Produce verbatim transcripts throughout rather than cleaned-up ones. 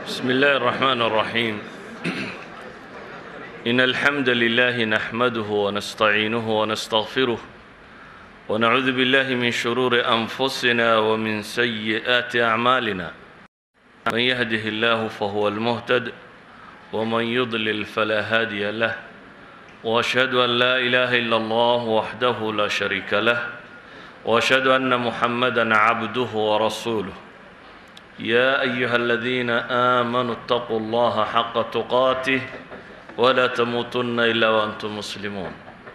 بسم الله الرحمن الرحيم إن الحمد لله نحمده ونستعينه ونستغفره ونعوذ بالله من شرور أنفسنا ومن سيئات أعمالنا من يهده الله فهو المهتد ومن يضلل فلا هادي له وأشهد أن لا إله إلا الله وحده لا شريك له وأشهد أن محمدًا عبده ورسوله يا أيها الذين آمنوا اتقوا الله حق تقاته ولا تموتن إلا وأنتم مسلمون.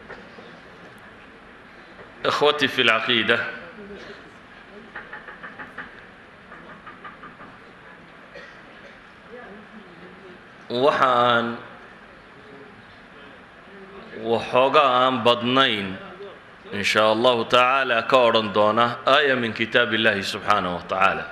إخوتي في العقيدة، waxaan waxoogaa aan badnayn in sha allahu tacaala ka odhan doona aaya min kitaab illahi subxaanaه wa tacaala.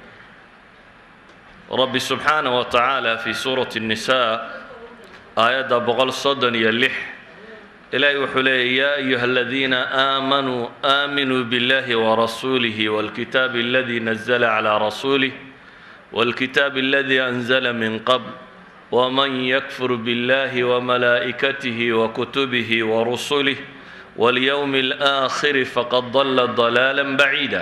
rabbi subxaanaه wa tacaala fi suurati الnisaa aayadda boqol soddon iyo lix ilaahay wuxuu leeyay yaa ayuha aladiina aamanuu aaminuu biاllahi warasuulihi wاlkitaabi aladi nazla calىa rasuulih wاlkitaabi aladi anzla min qabl ومن يكفر بالله وملائكته وكتبه ورسله واليوم الآخر فقد ضل ضلالا بعيدا.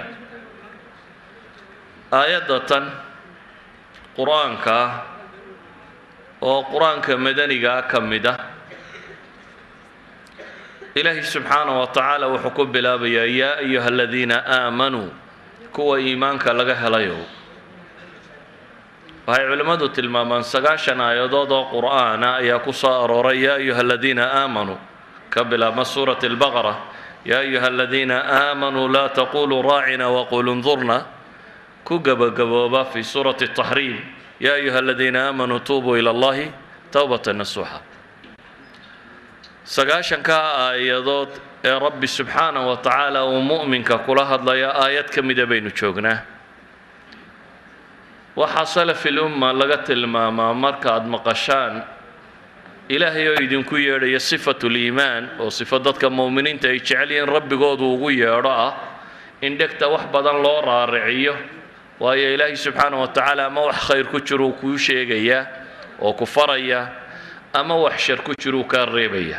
آيادة قرآنك وقرآنك مدنيك كمدة إلهي سبحانه وتعالى وحكم بلابيا يا أيها الذين آمنوا كوا إيمانك لغا هلايو. waxay culimmadu tilmaamaan sagaashan aayadood oo qur'aana ayaa ku soo arooray yaa ayuha aladiina aamanuu ka bilaabma suurati albaqara yaa ayuha aladiina aamanuu laa taquluu raacina waquluu ndurna ku gabagabooba fi suurati ataxriim yaa ayuha aladiina aamanuu tuubuu ila allahi towbatan nasuuxa. sagaashankaa aayadood ee rabbi subxaanahu wa tacaala uu mu'minka kula hadlaya aayad ka mida baynu joognaa. waxaa salafi lumma laga tilmaamaa marka aad maqashaan ilaahay oo idinku yeedhaya sifatu liimaan oo sifo dadka mu'miniinta ay jecel yihiin rabbigoodu ugu yeedho ah in dhegta wax badan loo raariciyo, waayo ilaahay subxaanahu wa tacaala ama wax khayr ku jiro uu kuu sheegayaa oo ku faraya ama wax shar ku jiro uu kaa reebaya.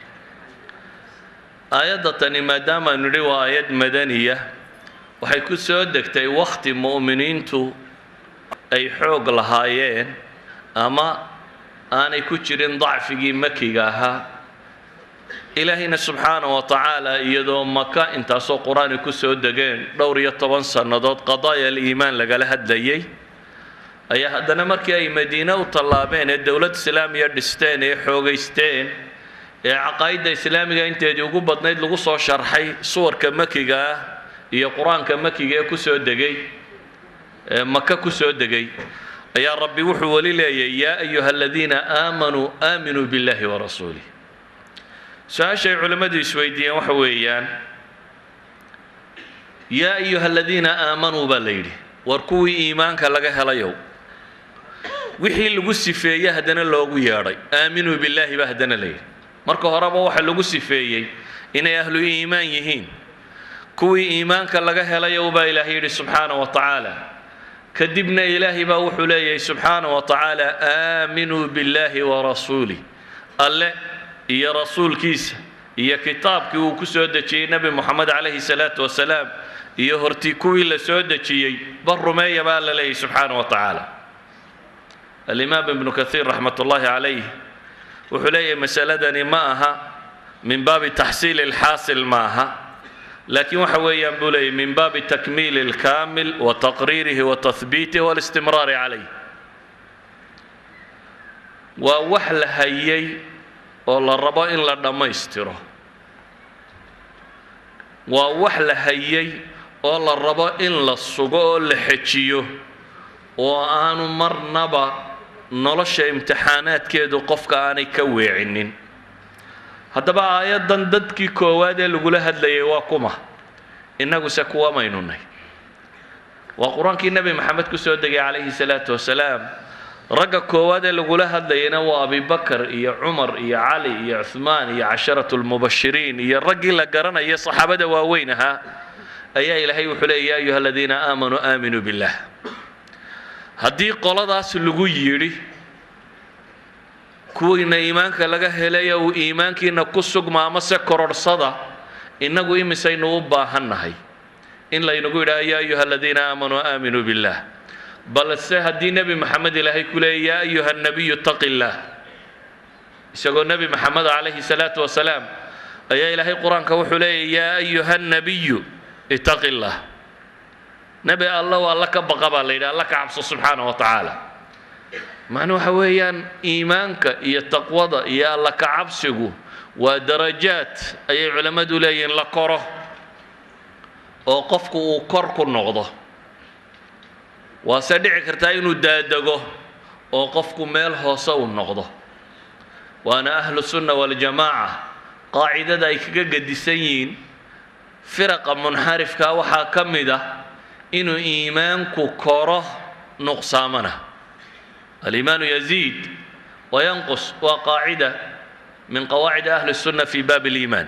aayadda tani maadaama nidhi waa aayad madaniya waxay ku soo degtay wakhti mu'miniintu ay xoog lahaayeen ama aanay ku jirin dacfigii makiga ahaa. ilaahayna subxaanahu wa tacaala iyadoo maka intaasoo qur-aan ay ku soo degeen dhowr iyo toban sannadood qadaaya aliimaan lagala hadlayay ayaa haddana markii ay madiine u tallaabeen ee dowlad islaamiya dhisteen ee xoogaysteen ee caqaa'idda islaamiga inteedii ugu badnayd lagu soo sharxay suwarka makiga ah iyo qur-aanka makiga ee ku soo degay maka ku soo degay ayaa rabbi wuxuu weli leeyay yaa ayuha aladiina aamanuu aaminuu biاllahi warasuulih. su-aashay culimmadu isweydiiyeen waxa weeyaan yaa ayuha aladiina aamanuu baa la yidhi, war kuwii iimaanka laga helayow wixii lagu sifeeyey haddana loogu yeedhay aaminuu billaahi baa haddana la yidhi. marka horeba waxa lagu sifeeyey inay ahlu iimaan yihiin. kuwii iimaanka laga helayow baa ilaahay yidhi subxaanahu wa tacaala. kadibna ilaahay baa wuxuu leeyahay subxaanahu wa tacaala aaminuu biاllaahi warasuulih, alle iyo rasuulkiisa iyo kitaabkii uu ku soo dejiyey nebi moxamed calayhi salaatu wasalaam iyo hortii kuwii la soo dejiyey bar rumeeya baa la leeyahay subxaanahu wa tacaala. alimaam ibnu kathiir raxmat ullaahi calayh wuxuu leeyahay masaladani ma aha min baabi taxsiili alxaasil ma aha, laakiin waxa weeyaan buu leeyay min baabi takmiili alkaamil wa taqriirihi wa tahbiitihi walistimraari calayh. waa wax la hayay oo la rabo in la dhammaystiro, waa wax la hayay oo la rabo in la sugo oo la xejiyo oo aanu marnaba nolosha imtixaanaadkeedu qofka aanay ka weecinin. haddaba aayaddan dadkii koowaad ee lagula hadlayay waa kuma? innaguse kuwa maynu nahy. waa qur-aankii nebi maxamed ku soo degay calayhi salaatu wasalaam. ragga koowaad ee lagula hadlayayna waa abibakar iyo cumar iyo cali iyo cuhmaan iyo casharatu lmubashiriin iyo raggii la garanaya saxaabada waaweyn ahaa ayaa ilaahay wuxuu leeyay yaa ayuha aladiina aamanuu aaminuu billah. haddii qoladaas lagu yidhi kuwiina iimaanka laga helaya uu iimaankiina ku sugma ama se kororhsada innagu imisaynu u baahannahay in laynagu yidhaha yaa ayuha aladiina aamanuu aaminuu billaah balse haddii nebi maxamed ilaahay ku leeyay yaa ayuha nabiyu taqi illaah isagoo nebi maxamed calayhi salaatu wasalaam ayaa ilaahay qur-aanka wuxuu leeyay yaa ayuha nabiyu itaqi illaah nebi alla waa alla ka baqa baa la yidhi alla ka cabso subxaana wa tacaala macnuu waxa weeyaan iimaanka iyo taqwada iyo alla ka cabsigu waa darajaad ayay culammadu leeyihiin la koro oo qofku uu kor ku noqdo waase dhici kartaa inuu daadego oo qofku meel hoose u noqdo waana ahlu sunna waljamaaca qaacidada ay kaga gedisan yihiin firaqa munxarifka waxaa ka mid ah inuu iimaanku koro nuqsaamana aliimaanu yaziid wayanqus waa qaacida min qawaacid ahli الsunna fi baab اliimaan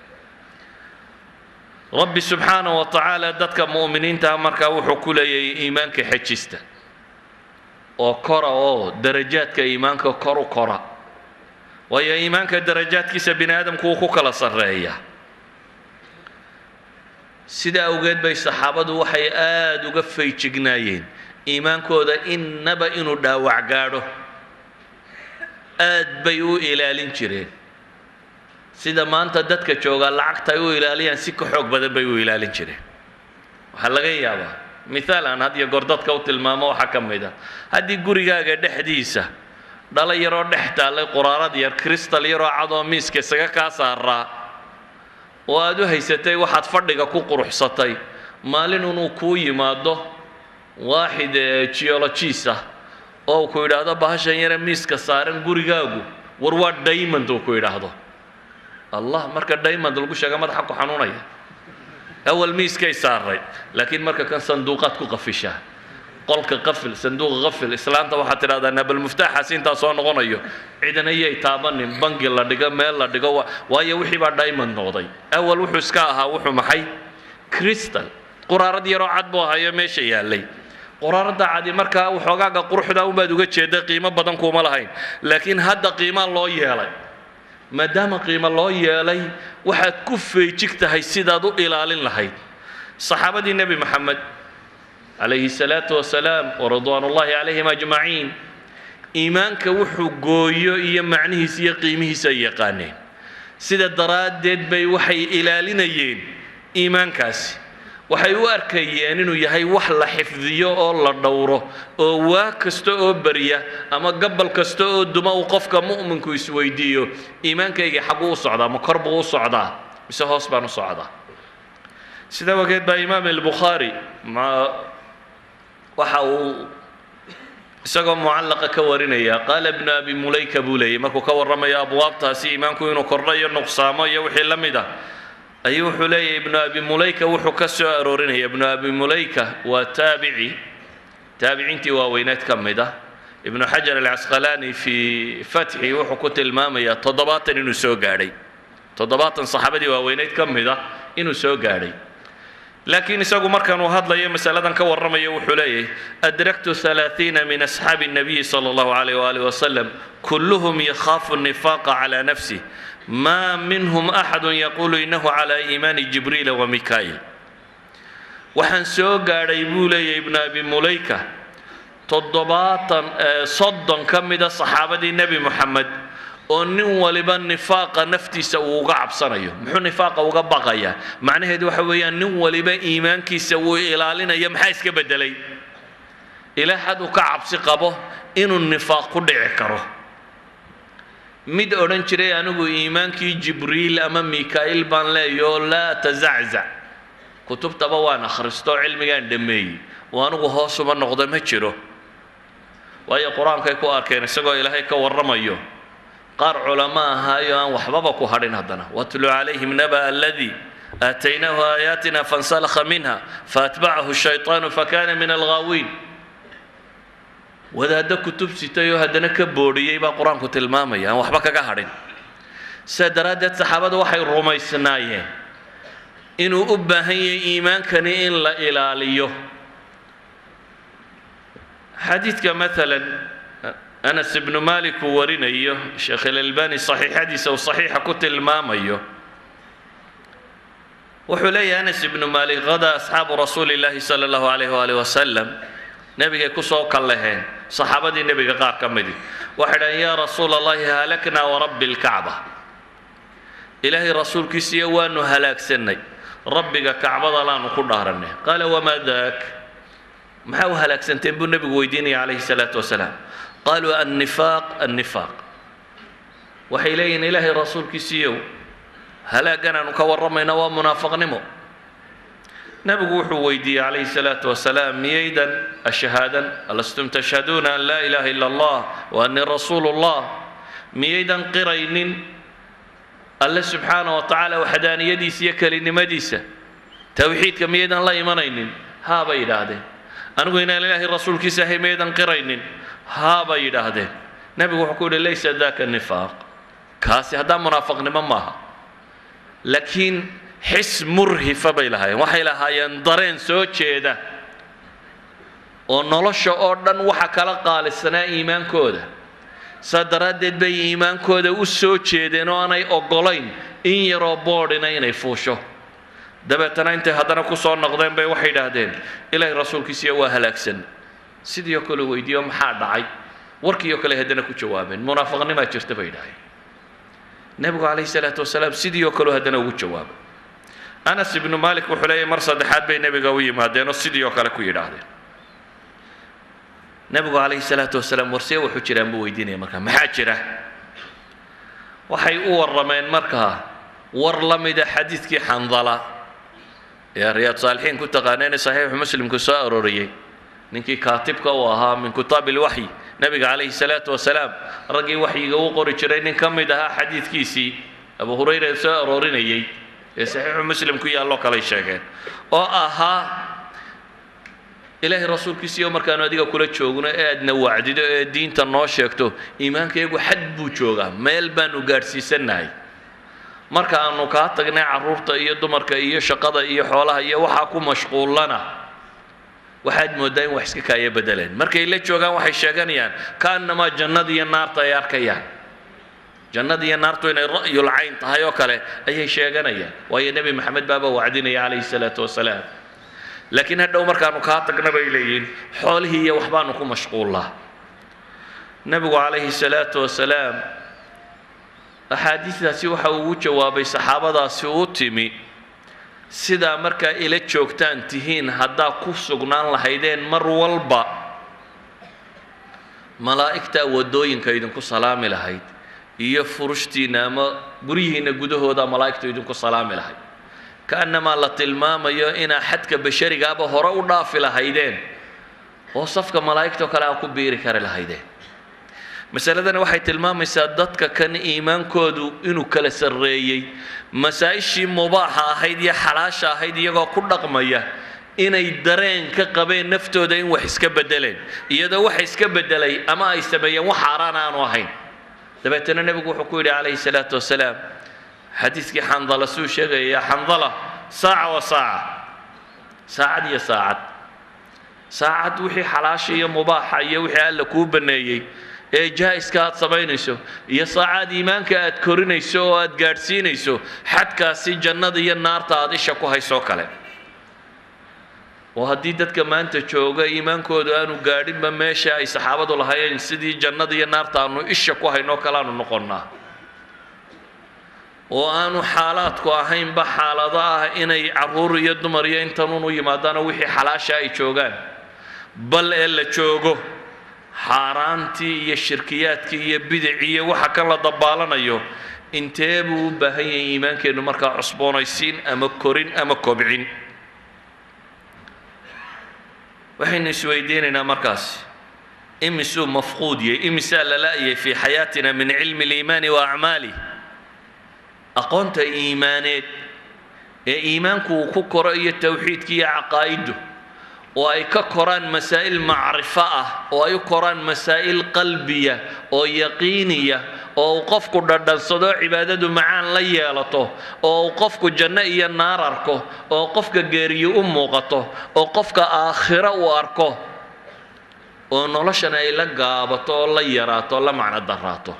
rabbi subxaanaه wa tacaala dadka mu'miniintaha markaa wuxuu ku leeyahay iimaanka xejista oo kora oo darajaadka iimaanka kor u kora waayo iimaanka darajaadkiisa bini aadamku wuu ku kala sarreeya sida awgeed bay saxaabadu waxay aad uga feejignaayeen iimaankooda innaba inuu dhaawac gaadho aad bay u ilaalin jireen sida maanta dadka jooga lacagta ay u ilaaliyaan si ka xoog badan bay u ilaalin jireen waxaa laga yaabaa mithaal aan had iyo goor dadka u tilmaamo waxaa ka mid ah haddii gurigaaga dhexdiisa dhala yaroo dhex taallay quraarad yar kristal yaroo cadoo miiska isaga kaa saaraa oo aad u haysatay waxaad fadhiga ku quruxsatay maalin inuu kuu yimaado waaxid geologist ah oo uu ku yidhaahdo bahashan yare miiska saaran gurigaagu war waa diamond uu ku yidhaahdo allah marka diamond lagu sheega madaxa ku xanuunaya awal miiskay saaray laakiin marka kan sanduuqaad ku qafishaa qolka qafil sanduuqa qafil islaanta waxaad tidhahdaa nabal muftaaxaasi intaa soo noqonayo ciidana yay taabanin bangi la dhigo meel la dhigo waayo wixii baa diamond noqday awal wuxuu iska ahaa wuxuu maxay crystal quraarad yaroo cad buu ahayo meesha yaallay quraaradda cadi markaa waxoogaaga quruxda unbaad uga jeeda qiimo badan kuuma lahayn laakiin hadda qiimaa loo yeelay maadaama qiimo loo yeelay waxaad ku feejig tahay sidaad u ilaalin lahayd saxaabadii nebi maxamed calayhi salaatu wasalaam waridwaan ullaahi calayhim ajmaciin iimaanka wuxuu gooyo iyo macnihiisa iyo qiimihiisa ay yaqaaneen sida daraaddeed bay waxay ilaalinayeen iimaankaasi waxay u arkayeen inuu yahay wax la xifdiyo oo la dhowro oo waa kasta oo barya ama gabal kasta oo duma uu qofka mu'minku isweydiiyo iimaankayga xaguu u socdaa ma kor buu u socdaa mise hoos baan u socdaa sida wageed baa imaam albukhaari waxa uu isagoo mucallaqa ka warinaya qaala ibnu abi mulayka buu leeyay markuu ka warramayo abwaabtaasi iimaanku inuu kordho iyo nuqsaamo iyo wixii la mid ah ayuu wuxuu leeyahay ibnu abi mulayka wuxuu ka soo aroorinaya ibnu abi mulayka waa taabici taabiciintii waaweyneed ka mid ah ibnu xajar alcasqalaani fii fatxi wuxuu ku tilmaamayaa toddobaatan inuu soo gaadhay toddobaatan saxaabadii waaweyneyd ka mid ah inuu soo gaadhay laakiin isagu markaan uu hadlayo masaladan ka warramayo wuxuu leeyahay adraktu ثalaثiina min asxaabi الnabiyi salى اllahu عalayh waalihi wasalam kulluhum yakhaafu الnifaaqa calى nafsih ma minhum axadu yaquulu inahu calى iimaani jibriila wamikaa'il waxaan soo gaadhay buu leeyahay ibnu abi mulayka toddobaatan soddon ka mida saxaabadii nebi moxamed oo nin waliba nifaaqa naftiisa uu uga cabsanayo muxuu nifaaqa uga baqayaa macnaheedu waxa weeyaan nin waliba iimaankiisa uu ilaalinayo maxaa iska beddelay ilaa xad uu ka cabsi qabo inuu nifaaq ku dhici karo mid odhan jiray anigu iimaankii jibriil ama mikaa'il baan leeyaho laa tazaczac kutubtaba waan akhristo cilmigaan dhammeeyey oo anigu hoos uma noqdo ma jiro waayo qur-aankay ku arkeen isagoo ilaahay ka warramayo qaar culamo ahaayo aan waxbaba ku hadhin haddana watlu calayhim naba aladii aataynaahu aayaatina fansalakha minha faatbacahu shayطaanu fakana min alghaawiin wadaaddo kutub sitay oo haddana ka boodhiyey baa qur-aanku tilmaamaya aan waxba kaga hadhin sidaa daraaddeed saxaabadu waxay rumaysnaayeen inuu u baahan yahay iimaankani in la ilaaliyo حديث مثلا أنس بن مالك ورينيه الشيخ الألباني صحيح حديث أو صحيح كنت الماميه وحلي أنس بن مالك غدا أصحاب رسول الله صلى الله عليه وآله وسلم نبي كسوك اللهين صحابة النبي قار كمدي وحدا يا رسول الله هلكنا ورب الكعبة إلهي رسول كيسي وانو هلاك سني ربك كعبة لا نقول دهرني قال وما ذاك ما هو هلاك سنتين بالنبي ويديني عليه الصلاة والسلام قالوا النفاق النفاق وحيلين إلهي رسول كيسيو هلاكنا نكورمنا ومنافق نمو نبي ويدي عليه الصلاة والسلام ميدا الشهادة ألستم تشهدون أن لا إله إلا الله وأني رسول الله ميدا قرين الله سبحانه وتعالى وحداني يديس يكلين مديسة توحيد كميدا الله يمنين ها بيد هذا أنا قلنا لله الرسول كيسه ميدا قرين ها بيد هذا نبي وحكول ليس ذاك النفاق كاسي هذا منافق نمامها لكن حس مرهفة بيلها وحي لها يندرين سوتشيدا ونلش أردن وحكلا قال السنة إيمان كودا صدرت بي إيمان كودا وسوتشيدا وأنا أقولين إن يرى بوردنا ينفوشو دبتنا أنت هذا كسر نقدم بي وحي لهدين إلى الرسول كيسي وهلاك سن سيدي يقول ويديهم حاد عي وركي يقول هدنا كجوابين منافقني ما جرت بيداي نبي عليه الصلاة والسلام سيدي يقول هدنا وجواب أنس بن مالك وحلي مرصد حد بين نبي قوي ما دينه سيدي يقول كوير هذا نبي عليه الصلاة والسلام ورسي وحجران بويديني مركها محاجرة وحي أور رمين مركها ورلمد حديث كي حنظلة يا رياض صالحين كنت قانين صحيح مسلم كسائر ريي نكي كاتبك وها من كتاب الوحي نبي عليه الصلاة والسلام رجي وحي وقري جرين كم ده حديث كيسي أبو هريرة سائر ريني صحيح مسلم كي الله كلا يشاهد أو أها إلهي رسول كيسي يوم كانوا ديك كل شوقنا أدنى وعد الدين تناش يكتو إيمان كيجو حد بوجوجا ملبن وجرسي سناي marka aanu ka tagnay caruurta iyo dumarka iyo shaqada iyo xoolaha iyo waxa ku mashquulana waxaad moodaa in wax iska kaaya bedeleen markay la joogaan waxay sheeganayaan kaanama jannada iyo naarta ay arkayaan jannada iyo naartu inay ra'yul ayn tahay oo kale ayay sheeganayaan waayo nabi maxamed baaba wacdinaya alayhi salatu wasalaam laakiin hadhow markaanu ka tagnay bay leeyihiin xoolihii iyo waxbaanu ku mashquulnaa nabigu alayhi salatu wasalaam أحاديث سوحة وجواب صحابة سوتمي سدا مركا إلى جوكتان تهين هدا كوسقنان لهيدين مر والبا ملائكة ودوين كيدن كسلام لهيد إيه فرشتي نام بريه نجده هذا ملائكة يدن كسلام لهيد كأنما لتلمام يا إن حد كبشري جابه هراونا في لهيدين وصفك ملائكة كلا كبير كار لهيدين مسألة waxay tilmaamaysaa dadka kan iimaankoodu inuu kala sareeyay masaa'ishii mubaaxa ahayd iyo xalaasha ahayd iyagoo ku dhaqmaya inay dareen ka qabeen naftooda in wax iska bedeleen iyadoo wax iska bedelay ama ay sameeyeen wax xaraan aan ahayn dabeetana nabigu wuxuu ku yiri alayhi salaatu wasalaam xadiiskii xandala soo sheegay ya xandala saaca wa saaca saacad iyo saacad saacad wixii xalaasha iyo mubaaxa iyo wixii alla ku baneeyay ee jaa'iska aad samaynayso iyo saacad iimaanka aad korinayso oo aad gaarsiinayso xadkaasi jannada iyo naarta aad isha ku hayso kale oo haddii dadka maanta jooga iimaankoodu aanu gaadhinba meesha ay saxaabadu lahaayeen sidii jannada iyo naarta aanu isha ku hayno kala aanu noqonnaa oo aanu xaalaadku ahaynba xaalado ah inay caruur iyo dumar iyo intanuun u yimaadaan wixii xalaasha ay joogaan bal ee la joogo حارانتي يا شركياتك يا بدعية وحكا لا دبالanayo intee buu u baahan yahay iimaankeenu marka cusboonaysiin ama korin ama kobcin waxaynu isweydiinaynaa markaas imisu mafquud yahay imisa la laayay fi xayaatina min cilmi al-iimaan wa a'maali aqoonta iimaaneed ee iimaanku ku koro iyo tawxiidka iyo aqaaidu وأي كقران مسائل معرفة أو أي قران مسائل قلبية أو يقينية أو قفك دردن صدق عبادته معان ليالته أو قفك جنة النار أركه أو قفك جري أمه قطه أو قفك آخرة وأركه oo noloshan ay la gaabato oo la yaraato oo la macno daraato.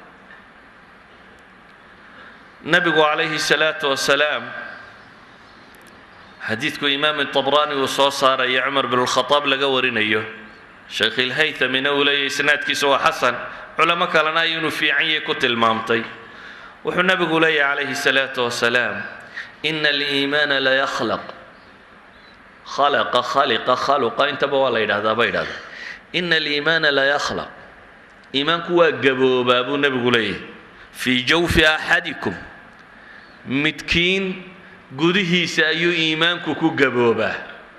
nabigu calayhi salaatu wasalaam xadiidku imaam tabraani uu soo saaraya cumar bin alkhataab laga warinayo, sheekh ilhaytamina uu leeyahy isnaadkiisa waa xasan, culamo kalena ay inuu fiican yahay ku tilmaamtay. wuxuu nabigu leeyahy calayhi salaatu wasalaam: ina aliimaana la yakhlaq khalaqa khaliqa khaluqa, intaba waa la yidhahdaa ba yidhahdaa. ina aliimaana la yakhlaq, iimaanku waa gaboobaa buu nabigu leeyahy fii jawfi axadikum, midkiin gudihiisa ayuu iimaanku ku gaboobaa.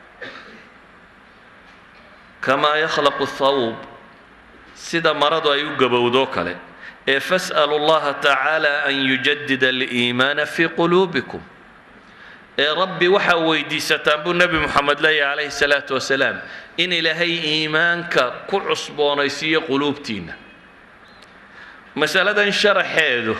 kamaa yakhlaqu thawb, sida maradu ay u gabowdoo kale. ee fas'alu llaha tacaala an yujadida aliimaana fii quluubikum, ee rabbi waxaa weydiisataan buu nebi moxamed leeyahy calayhi salaatu wasalaam, in ilaahay iimaanka ku cusboonaysiiyo quluubtiinna. masaladan sharaxeedu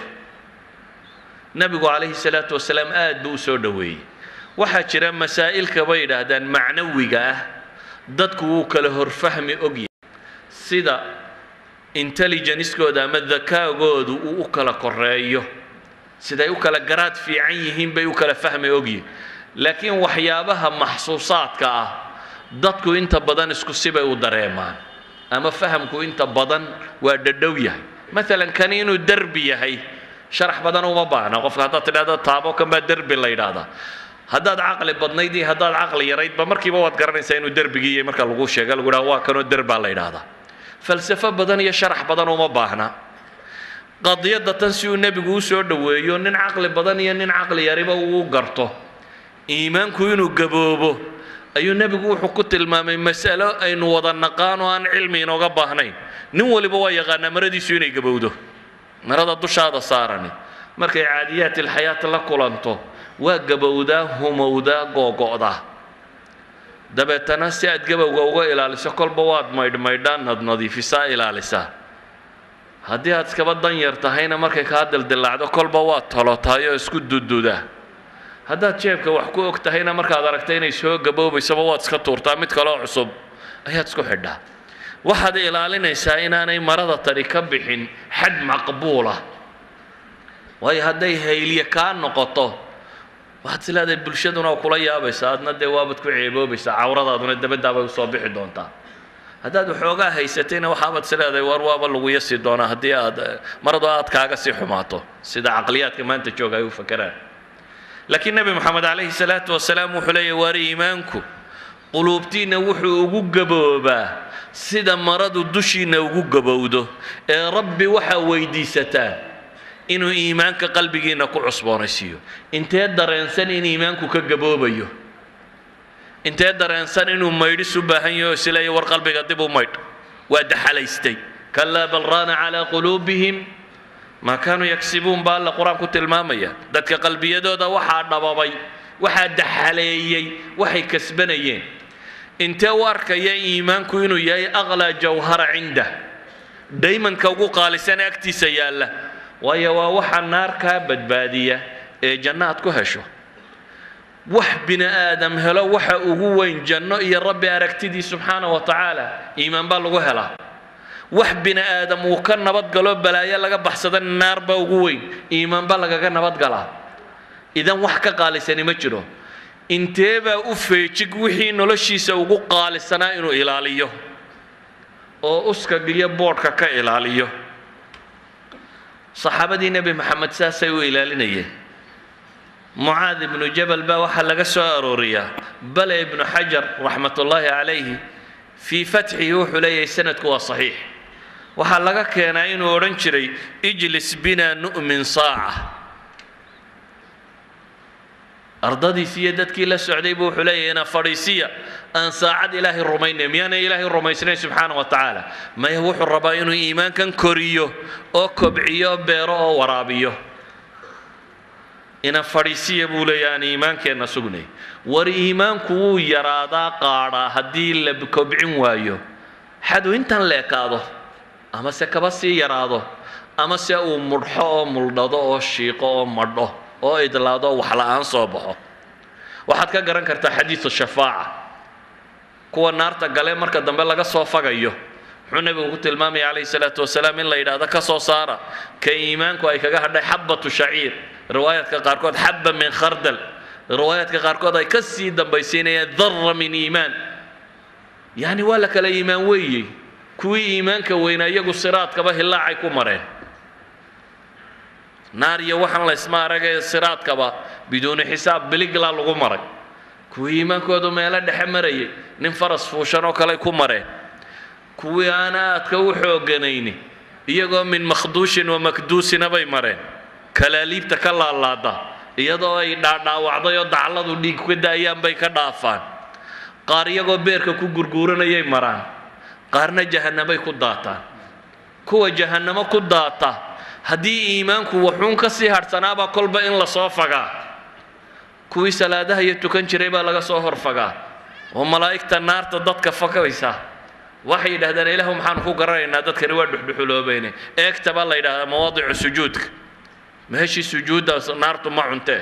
nabigu calayhi salaatu wasalaam aad buu u soo dhoweeyey. waxaa jira masaa'ilka bay yidhaahdaan macnawiga ah, dadku wuu kala horfahmi ogyahay, sida intelligencekooda ama dakaagoodu uu u kala koreeyo, siday u kala garaad fiican yihiin bay u kala fahmi ogyihin. laakiin waxyaabaha maxsuusaadka ah dadku inta badan isku sibay u dareemaan, ama fahamku inta badan waa dhadhow yahay. maalan kani inuu derbi yahay sharax badan uma baahna. qofka haddaad tidhahdo taabo kan baa derbi la yidhaahdaa, haddaad caqli badnayd iyo haddaad caqli yaraydba markiiba waad garanaysaa inuu derbigii yahay. marka lagu sheega lagu dhaha waa kanoo derbaa la yidhaahdaa. falsafo badan iyo sharax badan uma baahna. qadiyadda tan si uu nebigu u soo dhoweeyo, nin caqli badan iyo nin caqli yariba uu garto iimaanku inuu gaboobo, ayuu nebigu wuxuu ku tilmaamay mas'alo aynu wada naqaan oo aan cilmi inooga baahnayn. nin waliba waa yaqaanaa maradiisu inay gabowdo, marada dushaada saarani markay caadiyaati alxayaat la kulanto waa gabowdaa, humowdaa, googo'daa. dabeetana si aad gabowga uga ilaaliso kolba waad maydhmaydhaan, had nadiifisaa, ilaalisaa. haddii aad iskaba dan yar tahayna markay kaa dildilaacdo kolba waad tolotaayoo isku dududaa. haddaad jeebka wax ku og tahayna markaad aragta inay soo gaboobaysaba waad iska tuurtaa, mid kaloo cusub ayaad isku xidhaa. waxaad ilaalinaysaa inaanay marada tani ka bixin xad maqbuula, waayo hadday haylye kaa noqoto waxaad is leedahay bulshaduna kula yaabaysaa, adna dee waabad ku ceeboobaysaa, cawradaaduna dabadaabay usoo bixi doontaa. haddaad waxoogaa haysatayna waxaabaad is leedahay war waaba lagu yasi doonaa haddii aad maradu aad kaaga sii xumaato, sida caqliyaadka maanta jooga ay u fakeraan. laakiin nebi moxamed calayhi salaatu wasalaam wuxuu leeyahy waar iimaanku quluubtiinna wuxuu ugu gaboobaa sida maradu dushiinna ugu gabowdo, ee rabbi waxaa weydiisataan inuu iimaanka qalbigiinna ku cusboonaysiiyo. intee dareensan in iimaanku ka gaboobayo? intee dareensan inuu maydhis u baahan yaho isleeya war qalbiga dib u maydh, waa daxalaystay. kalaa bal raana calaa quluubihim maa kaanuu yagsibuun baa alla qur-aan ku tilmaamaya. dadka qalbiyadooda waxaa dhababay, waxaa daxaleeyey waxay kasbanayeen. intee u arkaya iimaanku inuu yahay aqlaa jawhara cindah, daymanka ugu qaalisan agtiisa yaalla, waayo waa waxa naar kaa badbaadiya ee janno aad ku hesho. wax bini aadam helo waxa ugu weyn janno iyo rabbi aragtidii subxaanahu wa tacaala, iimaan baa lagu helaa. wax bini aadam uu ka nabadgalo balaayo laga baxsada naar baa ugu weyn, iimaan baa lagaga nabadgalaa. idan wax ka qaalisani ma jiro. intee baa u feejig wixii noloshiisa ugu qaalisanaa inuu ilaaliyo oo uskagiyo boodhka ka ilaaliyo. saxaabadii nebi maxamed saasay u ilaalinayeen. mucaad ibnu jabal baa waxaa laga soo arooriyaa, bale ibnu xajar raxmatullaahi calayhi fii fatxihi wuxuu leeyahay sanadku waa saxiix. waxaa laga keenaa inuu odhan jiray ijlis binaa nu'min saaca. ardadiisi iyo dadkii la socday buu wuxuu leeyahay ina fadhiisiya, aan saacad ilaahay rumaynay. miyaanay ilaahay rumaysnayn subxaana wa tacaala? maya, wuxuu rabaa inuu iimaankan koriyo oo kobciyo, beero oo waraabiyo. ina fadhiisiya buu leeyahay aan iimaankeenna sugnay. war iimaanku wuu yaraadaa, qaadhaa haddii la kobcin waayo. xadu intan leekaado, ama se kaba sii yaraado, ama se uu mudxo oo muldhado oo shiiqo oo madho oo idlaado wax la'aan soo baxo. waxaad ka garan kartaa xadiisu shafaaca, kuwa naarta gale marka dambe laga soo fagayo muxuu nabigu ku tilmaamaya calayhi salaatu wasalaam in la yidhaahdo ka soo saara ka iimaanku ay kaga hadhay xabbatu shaciir riwaayaadka qaarkood xabba min khardal riwaayaadka qaarkood ay ka sii dambaysiinayaan darra min iimaan yacni waa la kala iimaan weeyey kuwii iimaanka weynaa iyagu siraadkaba hilaacay ku mareen naar iyo waxaan la isma aragay siraadkaba biduuni xisaab biliglaa lagu maray kuwii iimaankoodu meelo dhexe marayay nin faras fuushan oo kale ku mareen kuwii aan aadka u xooganayni iyagoo min makhduushin wa makduusina bay mareen kalaaliibta ka laalaada iyadoo ay dhaadhaawacday oo dacladu dhiig ka daayaan bay ka dhaafaan qaar iyagoo beerka ku gurguuranayay maraan qaarna jahannamay ku daataan kuwa jahannamo ku daata haddii iimaanku wuxuun ka sii hadhsanaabaa kolba in la soo fagaa kuwii salaadaha iyo tukan jiray baa laga soo horfagaa oo malaa'igta naarta dadka fakaysa waxay yidhahdaan ilaahu maxaan ku garanaynaa dadkani waa dhuxdhuxuloobayne eegta baa la yidhahdaa mawaadicu sujuudka meeshii sujuudda naartu ma cuntee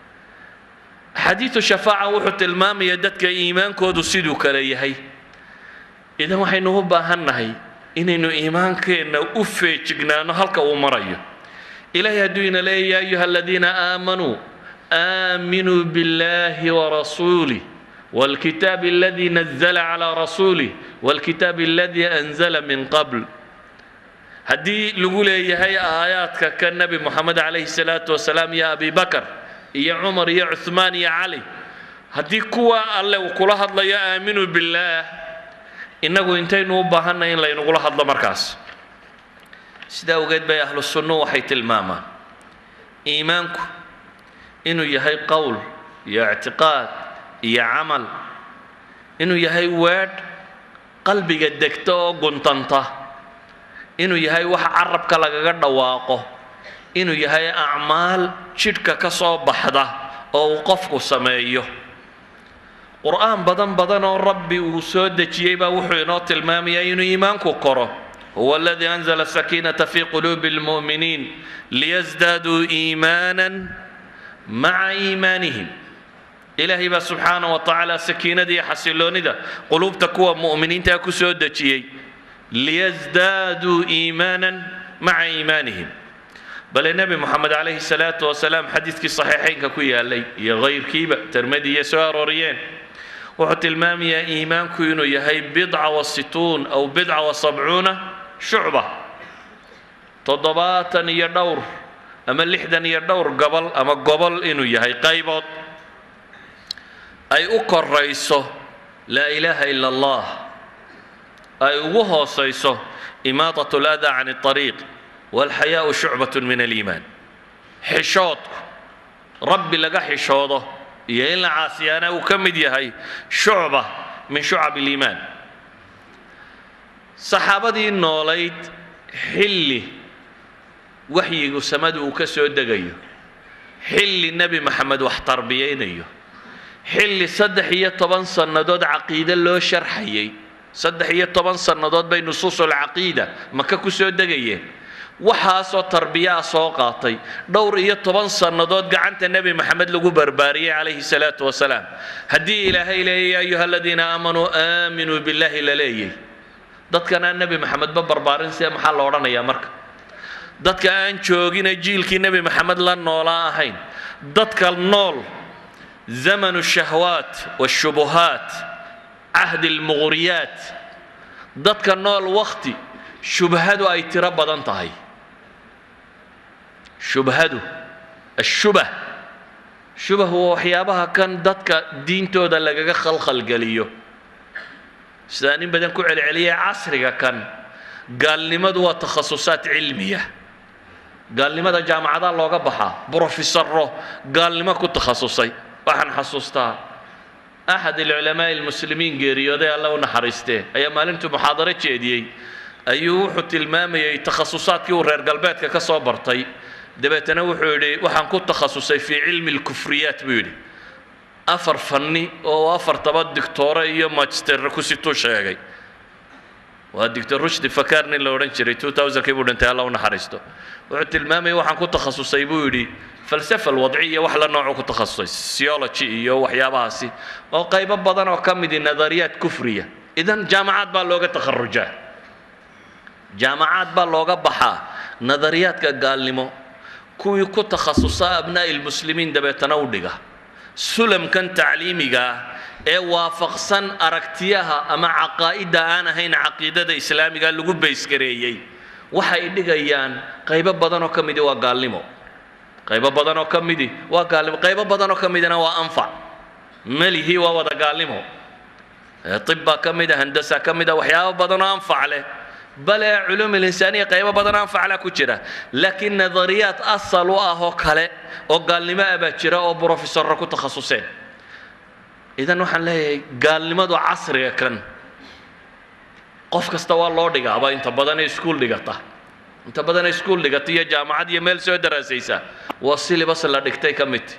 xadiidu shafaaca wuxuu tilmaamaya dadka iimaankoodu siduu kale yahay idan waxaynu u baahannahay inaynu iimaankeenna u feejignaano halka uu marayo ilaahay hadduu ina leeyahy yaa ayuha aladiina aamanuu aaminuu biاllahi warasuulih والكتاب الذي نزل على رسوله والكتاب الذي أنزل من قبل هدي لقول هي آياتك كالنبي محمد عليه الصلاة والسلام يا أبي بكر يا عمر يا عثمان يا علي هدي قوة الله وكلها الله يا آمنوا بالله إنه إنتين وبهنا إن لا ينقول الله مركز سيدا وقيت بي أهل السنة وحيت الماما إيمانكم إنه يهي قول يا اعتقاد يا عمل إنه يهي واد قلبي دكتو قنطنطة إنه يهي وح عرب كلا قد واقه إنه يهي أعمال شركة كصوب بحدة أو قفق سمايه قرآن بدن بدن ربي وسود جيبه وحينات المامية إنه إيمانكو قرأ هو الذي أنزل السكينة في قلوب المؤمنين ليزدادوا إيمانا مع إيمانهم إلهي با سبحانه وتعالى سكينة دي حسلوني دا قلوب تكوى مؤمنين تاكو سودتي ليزدادوا إيمانا مع إيمانهم بل النبي محمد عليه الصلاة والسلام حديث كي صحيحين كويا لي يا غير كيبة ترمدي يسار وريان وحتى المام يا إيمان كينو يهي بضعة وستون أو بضعة وسبعون شعبة تضباطا يدور أما اللحدا يدور قبل أما قبل إنو يهي قيبض أي أكر رئيسه لا إله إلا الله أي وهو صيصه إماطة الأذى عن الطريق والحياء شعبة من الإيمان حشوط ربي لقى حشوطه يلا عاسيانا وكمد يهي شعبة من شعب الإيمان صحابتي النوليد حلي وحي سمد وكسو الدقيو حلي النبي محمد واحتر بيينيو حلي صدح هي طبعا صندوق عقيدة لو شرحيي صدح هي طبعا صندوق بين نصوص العقيدة ما كوسو دقيه وحاسو تربية سوقاتي دور هي طبعا صندوق قعنت النبي محمد لقو بربارية عليه الصلاة والسلام هدي إلهي إلهي يا أيها الذين آمنوا آمنوا بالله إلهي ضد كان النبي محمد ببربارين سيا محل ورانا يا مرك ضد كان شوقين جيل كي النبي محمد لن ولا هين ضد كان نول زمن الشهوات والشبهات عهد المغريات ضدك النول وقتي شبهته أي تربى دنتهاي شبهته الشبه شبه هو حيابها كان ضدك دين تودا لقى خلق القليو سانين بدن كوع العليا عصرك كان قال لي مدوا تخصصات علمية قال لي مدى جامعة الله قبحها بروفيسور قال لي ما كنت تخصصي waxaan xasuustaa أحد العلماء المسلمين geeriyooday alla u naxariistee ayaa maalintu muxaadaro jeediyay ayuu wuxuu tilmaamayay takhasusaatkii uu reer galbeedka ka soo bartay dabeetana wuxuu yidhi waxaan ku takhasusay fi cilmi الكفريات buu yidhi afar fanni oo afar taba doctoore iyo magister ku situu sheegay waa doctor Rushdi Fakarni la oran jiray two thousand kii buu dhintay alla u naxariisto wuxuu tilmaamayay waxaan ku takhasusay buu yidhi فلسفة الوضعية وحلا نوع كتخصصي سيولوجي وحياباسي وقيبة بدن وكمدي نظريات كفرية إذن جامعات باللغة تخرجات jaamacad baa looga baxaa nadariyaadka gaalnimo kuwii ku takhasusa abnaa'i lmuslimiin dabeetana u dhiga sulamkan tacliimiga ee waafaqsan aragtiyaha ama caqaa'idda aan ahayn caqiidada islaamiga lagu baysgareeyey waxay dhigayaan qaybo badan oo ka midi waa gaalnimo qaybo badan oo ka midi waa gaalnimo qaybo badan oo ka midina waa anfac malihi waa wada gaalnimo tibba ka mida handasa ka mida waxyaabo badan oo anfac leh bal culuum al-insaaniya qaybo badan oo anfac leh ku jira laakiin nadariyaad asal u ah oo kale oo gaalnimo ah baa jira oo professorro ku takhasuseen idan waxaan leeyahay gaalnimadu casriga kan qof kasta waa loo dhigaa aba inta badan ay iskuul dhigata inta badan ay iskuul dhigata iyo jaamacad iyo meel soo daraasaysa waa silibas la dhigtay ka mid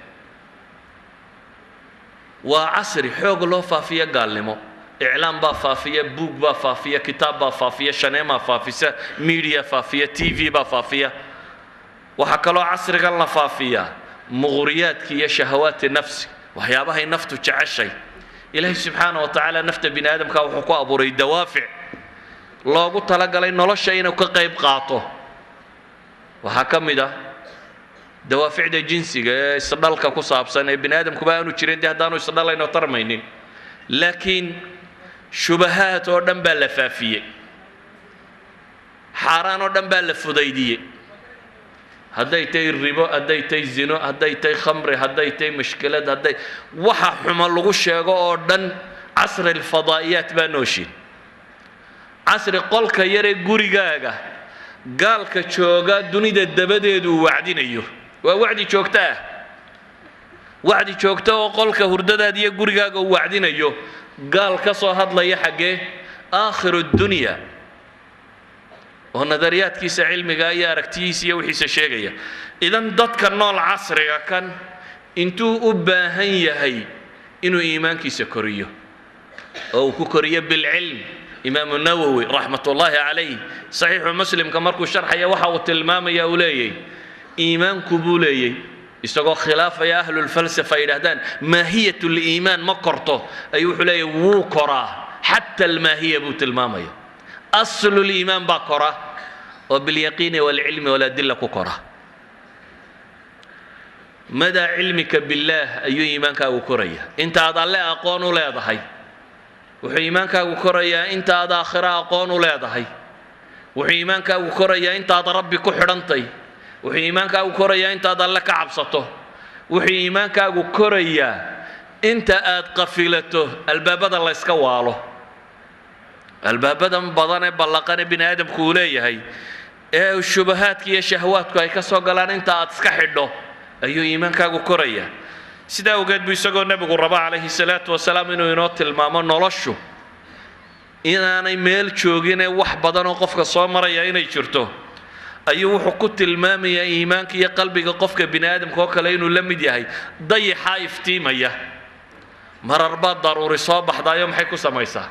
waa casri xoog loo faafiya gaalnimo iclaam baa faafiya buug baa faafiya kitaab baa faafiya shaneemaa faafisa media faafiya t v baa faafiya waxa kaloo casrigan la faafiya muqhriyaadki iyo shahawaati nafsi waxyaabahay naftu jeceshay ilaahay subxaanahu wa tacaala nafta bini aadamka wuxuu ku abuuray dawaafic loogu talagalay nolosha inuu ka qayb qaato waxaa ka mid ah dawaaficda jinsiga ee isdhalka ku saabsan ee bini aadamkuba aanu jirin dee haddaanu isdhalayno tarmaynin laakiin shubahaad oo dhan baa la faafiyey xaaraan oo dhan baa la fudaydiyey hadday tahay ribo hadday tahay zino hadday tahay khamri hadday tahay mashkilad hadday waxa xumo lagu sheego oo dhan casri alfadaa'iyaat baa nooshin casri qolka yaree gurigaaga gaalka jooga dunida dabadeedu uu wacdinayo waa wacdi joogto ah wacdi joogto oo qolka hurdadaada iyo gurigaaga uu wacdinayo gaal ka soo hadlaya xaggee aakhiru dunya oo nadariyaadkiisa cilmiga iyo aragtiyiisa iyo wixiisa sheegaya idan dadka nool casriga kan intuu u baahan yahay inuu iimaankiisa koriyo oo uu ku koriyo bilcilm imaamu nawowi raxmatullaahi calayh saxiixu muslimka markuu sharxaya waxa uu tilmaamaya uu leeyahy iimaanku buu leeyay isagoo khilaafaya ahlulfalsafa yidhaahdaan maahiyat liimaan ma korto ayuu wuxuu leeyahy wuu koraa xata almaahiya buu tilmaamaya aslu liimaan baa kora oo bilyaqiini walcilmi waladilla ku kora madaa cilmika billaah ayuu iimaankaagu koraya intaad alle aqoon u leedahay wuxuu iimaankaagu korayaa intaad aakhiro aqoon u leedahay wuxuu iimaankaagu korayaa intaad rabbi ku xidhantay wuxuu iimaankaagu korayaa intaad alle ka cabsato wuxuu iimaankaagu korayaa inta aad qafilato albaabada la yska waalo albaabadan badan ee ballaqan ee bini aadamku uu leeyahay ee shubahaadka iyo shahwaadku ay ka soo galaan inta aad iska xidho ayuu iimaankaagu korayaa sidaa awgeed buu isagoo nebigu raba calayhi salaatu wasalaam inuu inoo tilmaamo noloshu inaanay meel jooginee wax badan oo qofka soo maraya inay jirto ayuu wuxuu ku tilmaamayaa iimaanka iyo qalbiga qofka bini aadamka oo kale inuu la mid yahay dayaxaa iftiimaya marar baa daruuri soo baxdaayo maxay ku samaysaa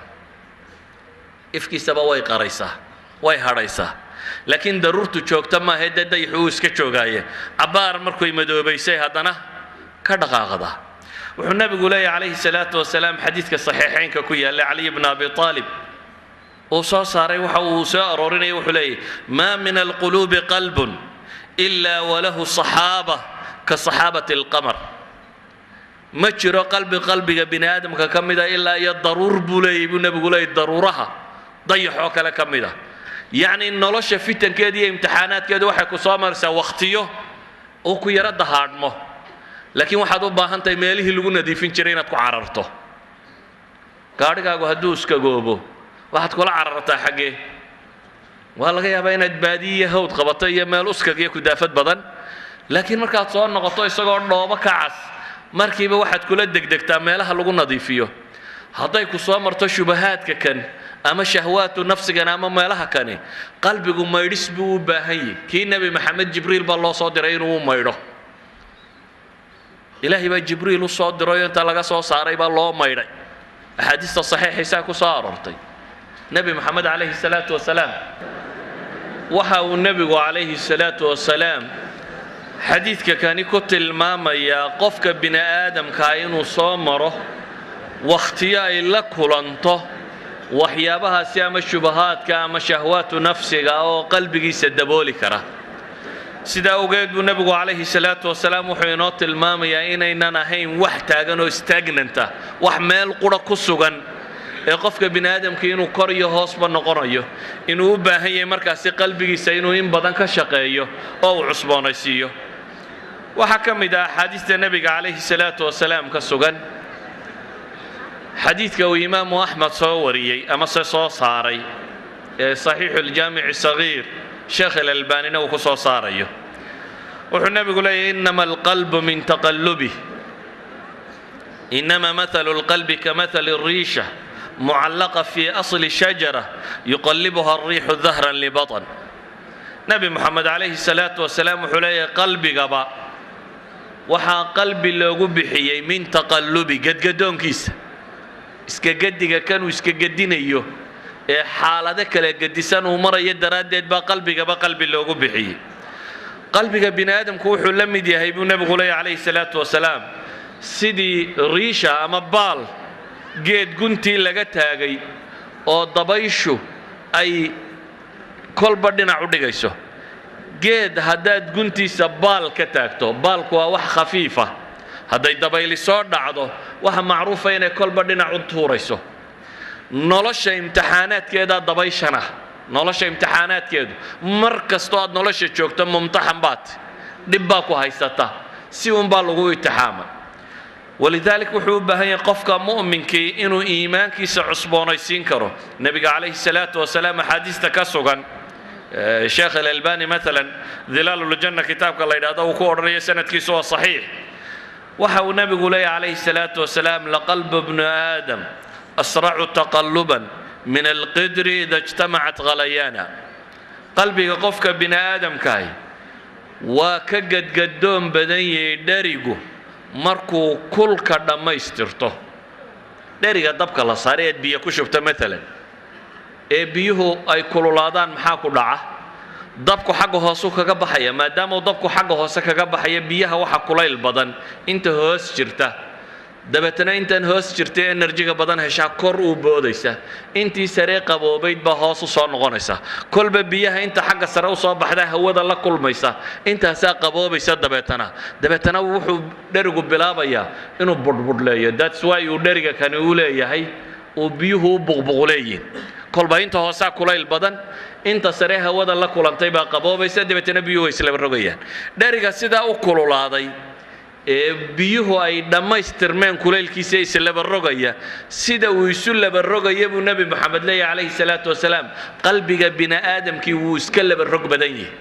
ifkiisaba way qaraysaa way hadhaysaa laakiin daruurtu joogta maaha dee dayaxu uu iska joogaaye cabbaar markuy madoobaysay haddana ka dhaqaaqda wuxuu nabigu leeyahay calayhi salaatu wasalaam xadiidka saxiixaynka ku yaalla caliy bna abi aalib uu soo saaray waxa uu soo aroorinaya wuxuu leeyahy maa min alquluubi qalbun ilaa walahu saxaaba ka saxaabati alqamar ma jiro qalbi qalbiga bini aadamka ka mida ilaa iyo daruur buu leeyahy buu nabigu leeyahy daruuraha dayax oo kale ka mid ah yacni nolosha fitankeeda iyo imtixaanaadkeedu waxay ku soo maraysaa wakhtiyo uu ku yaro dahaadhmo laakiin waxaad u baahan tahay meelihii lagu nadiifin jiray inaad ku cararto gaadhigaagu hadduu iskagoobo waxaad kula carartaa xaggee waa laga yaabaa inaad baadiye hawd qabato iyo meel uskag iyo kudaafad badan laakiin markaad soo noqoto isagoo dhoobo ka cas markiiba waxaad kula degdegtaa meelaha lagu nadiifiyo hadday ku soo marto shubahaadka kan ama shahwaatu nafsigan ama meelaha kani qalbigu maydhis buu u baahan yahay kii nebi maxamed jibriil baa loo soo diray inuu u maydho ilaahay baa jibriil u soo diray inta laga soo saaray baa loo maydhay axaadiista saxiixaysaa ku soo aroortay nebi maxamed calayhi salaatu wasalaam waxa uu nebigu calayhi salaatu wasalaam xadiidka kani ku tilmaamayaa qofka bini aadamkaa inuu soo maro wakhtiyo ay la kulanto waxyaabahaasi ama shubahaadka ama shahwaatu nafsiga oo qalbigiisa dabooli kara sida awgeed buu nabigu calayhi salaatu wasalaam wuxuu inoo tilmaamayaa inaynan ahayn wax taagan oo stagnanta wax meel qura ku sugan ee qofka bini aadamka inuu kor iyo hoosba noqonayo inuu u baahan yahay markaasi qalbigiisa inuu in badan ka shaqeeyo oo uu cusboonaysiiyo waxa ka mid ah xadiista nabiga calayhi salaatu wasalaam ka sugan xadiidka uu imaamu axmed soo wariyey ama se soo saaray ee saxiixu aljaamici sagiir sheekh alalbaanina uu ku soo saarayo wuxuu nabigu leeyahay inama alqalbu min taqallubih inama mathalu alqalbi kamathali الriisha mucallaqa fi asli shajara yuqallibuha الriixu dahran libatan nabi moxamed calayhi salaatu wasalaam wuxuu leeyahay qalbigaba waxaa qalbi loogu bixiyey min taqallubi gadgadoonkiisa iska gediga kanuu iska gedinayo ee xaalado kala gedisan uu marayo daraaddeed baa qalbigaba qalbi loogu bixiyey qalbiga bini aadamku wuxuu la mid yahay buu nabigu leeyahay calayhi salaatu wasalaam sidii riisha ama baal geed guntii laga taagay oo dabayshu ay kolba dhinac u dhigayso geed haddaad guntiisa baal ka taagto baalku waa wax khafiifa hadday dabayli soo dhacdo waxa macruufa inay kolba dhinac u tuurayso nolosha imtixaanaadkeeda dabayshana nolosha imtixaanaadkeedu mar kastoo aad nolosha joogto mumtaxan baad dhib baa ku haysata si uun baa lagu imtixaamay walidaalika wuxuu u baahan yahay qofka mu'minkii inuu iimaankiisa cusboonaysiin karo nabiga calayhi salaatu wasalaam axaadiista ka sugan sheekh alalbani maalan dilaaluljanna kitaabka la yidhahdo uu ku odhanayo sanadkiisu waa saxiix waxa uu nabigu leeyahay calayhi salaatu wasalaam laqalbu bnu aadam asracu taqalluban min alqidri ida ijtamacat khalayaana qalbiga qofka bini aadamkahay waa ka gadgadoon badan yahay dherigu markuu kulka dhammaystirto dheriga dabka la saaray eed biyo ku shubto maalan ee biyuhu ay kululaadaan maxaa ku dhaca dabku xagga hoose kaga baxaya maadaama uu dabku xagga hoose kaga baxaya biyaha waxa kulayl badan inta hoos jirta dabeetana intaan hoos jirtay enerjiga badan heshaa kor uu boodaysa intii sare qaboobayd baa hoos u soo noqonaysa kolba biyaha inta xagga sare u soo baxda hawada la kulmaysa intaasaa qaboobaysa dabeetana dabeetana wuxuu dherigu bilaabayaa inuu budhbudhleeyo that's why uu dheriga kani u leeyahay uu biyuhu u buqbuqleeyiin kolba inta hoosaa kulayl badan inta sare hawada la kulantay baa qaboobaysa dabeetana biyuhu way isla rogayaan dheriga sidaa u kululaaday ee biyuhu ay dhammaystirmeen kulaylkiisa islaba rogaya sida uu isu laba rogaya buu nabi moxamed leeyahay calayhi salaatu wasalaam qalbiga bini aadamkii wuu iska laba rog badan yahay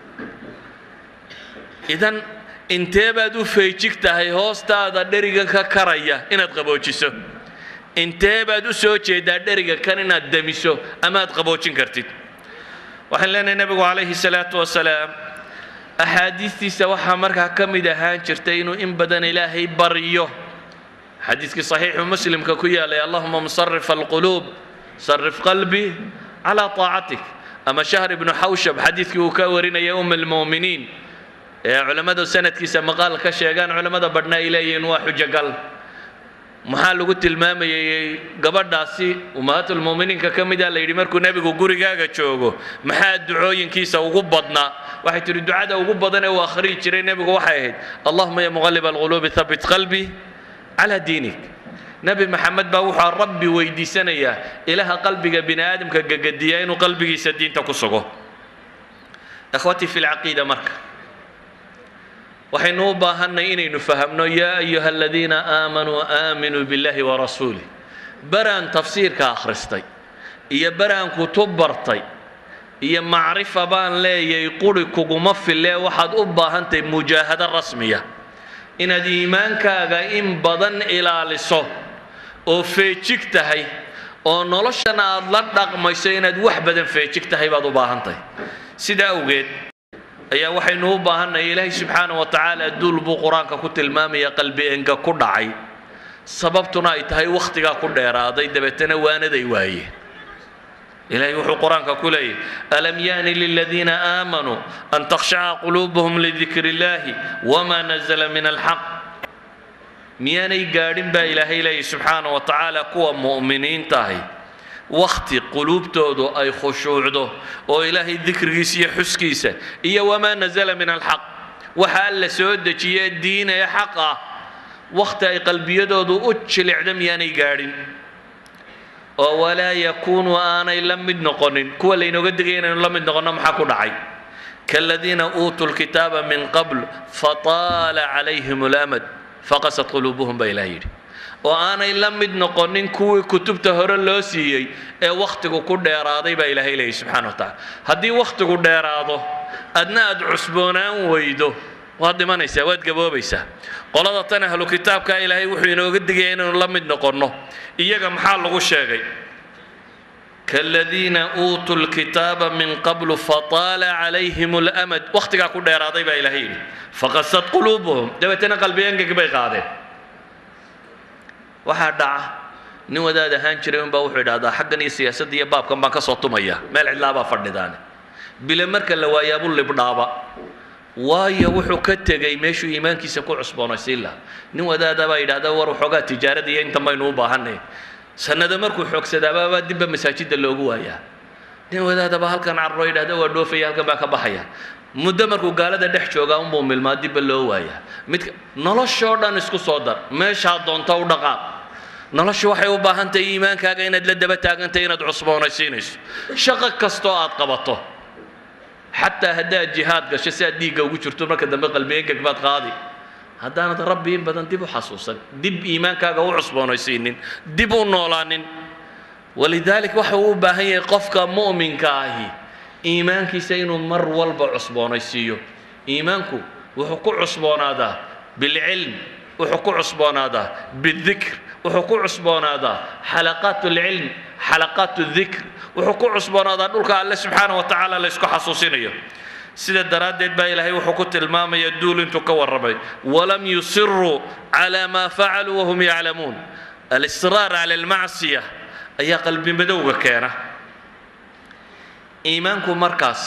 idan intee baad u feejig tahay hoostaada dheriga ka karaya inaad qaboojiso intee baad u soo jeedaa dheriga kan inaad damiso ama aad qaboojin kartid waxaan leenahay nabigu calayhi salaatu wasalaam axaadiistiisa waxaa markaa ka mid ahaan jirtay inuu in badan ilaahay baryo xadiiskii saxiixu muslimka ku yaalay allahuma musarif alquluub sarif qalbii calaa taacatik ama shahr ibnu xawshab xadiidkii uu ka warinaya um almu'miniin ee culammadu sanadkiisa maqaal ka sheegaan culammada badhna ay leeyihiin waa xujogal maxaa lagu tilmaamayay gabadhaasi ummahaatulmu'miniinka ka mid ah la yidhi markuu nebigu gurigaaga joogo maxaa ducooyinkiisa ugu badnaa waxay tihi ducada ugu badan ee uu akhriyi jiray nebigu waxay ahayd allahuma ya muqallib alquluubi thabbit qalbii calaa diinik nebi maxamed baa wuxuu rabbi weydiisanayaa ilaha qalbiga bini aadamka gagadiya inuu qalbigiisa diinta ku sugo akhwatii fi lcaqiida marka waxaynu u baahanay inaynu fahamno yaa ayuha aladiina aamanuu aaminuu billahi warasuulih baraan tafsiirka akhristay iyo baraan kutub bartay iyo macrifa baan leeyay quri kuguma fille waxaad u baahantahay mujaahado rasmiya inaad iimaankaaga in badan ilaaliso oo feejig tahay oo noloshana aad la dhaqmayso inaad wax badan feejig tahay baad u baahantahay sidaa awgeed ayaa waxaynu u baahannahay ilaahay subxaanahu wa tacaala duul buu qur-aanka ku tilmaamaya qalbi enga ku dhacay sababtuna ay tahay wakhtigaa ku dheeraaday dabeetana waanaday waayeen ilaahay wuxuu qur-aanka ku leeyahy alam yaani liladiina aamanuu an takhshaca quluubuhum lidikri illaahi wamaa nazala min alxaq miyaanay gaadhin baa ilaahay leeyahy subxaanahu wa tacaala kuwa mu'miniintahay waqti quluubtoodu ay khushuucdo oo ilaahay dikrigiisa iyo xuskiisa iyo wamaa nazala min alxaq waxa alla soo dejiyay diin ee xaq ah waqti ay qalbiyadoodu u jilicda miyaanay gaadhin oo walaa yakuunu aanay la mid noqonin kuwa laynooga digay inaynu la mid noqonno maxaa ku dhacay كالذين أوتوا الكتاب من قبل فطال عليهم الأمد فقست قلوبهم بإلهي وأنا لم نقنن كوي كتب تهر اللوسيي إيه وقتك كل إرادي بإلهي لي سبحانه وتعالى هدي وقتك كل إراده أدنى أدعسبونا ويدو وهذا ما نسى واد جبوا بيسا قال هذا تنهل الكتاب كإلهي وحين وقد جينا لم نقنه إياك محل غشاقي كالذين أوتوا الكتاب من قبل فطال عليهم الأمد وقتك كل إرادي بإلهي فقست قلوبهم دبتنا قلبيان كبي قاده waxaa dhaca nin wadaad ahaan jiray unbaa wuxuu idhahdaa xaggan iyo siyaasadda iyo baabkan baan ka soo tumaya meel cidlaabaa fadhidaane bile marka la waayaabu libdhaaba waayo wuxuu ka tegey meeshuu iimaankiisa ku cusboonaysiin lahaa nin wadaada baa yidhahda war waxoogaa tijaarada iyo intan baynu u baahanay sanado markuu xoogsadaabaa dibba masaajidda loogu waayaa nin wadaadaba halkan carro yidhahda waa dhoofaya halkan baa ka baxaya muddo markuu gaalada dhex joogaa unbuu milmaa dibba loo waayaa midka noloshoo dhan isku soo dar meeshaa doonta u dhaqaaq noloshu waxay u baahan tahay iimaankaaga inaad la daba taagantahay inaad cusboonaysiinayso shaqo kastoo aad qabato xataa haddaad jihaad gasho si aad dhiigga ugu jirto marka dambe qalbiyeenkag baad qaadi haddaanad rabbi in badan dib u xasuusan dib iimaankaaga u cusboonaysiinin dib u noolaanin walidaalik waxa uu u baahan yahay qofka mu'minka ahi iimaankiisa inuu mar walba cusboonaysiiyo iimaanku wuxuu ku cusboonaadaa bilcilm wuxuu ku cusboonaadaa bidikr wuxuu ku cusboonaadaa xalaqaat alcilm xalaqaat aldikr wuxuu ku cusboonaadaa dhulka alle subxaana wa tacaala la isku xasuusinayo sida daraaddeed baa ilaahay wuxuu ku tilmaamaya duul intuu ka warramay walam yusiruu calaa maa facaluu wahum yaclamuun alisraar cala almacsiya ayaa qalbi madowga keena iimaanku markaas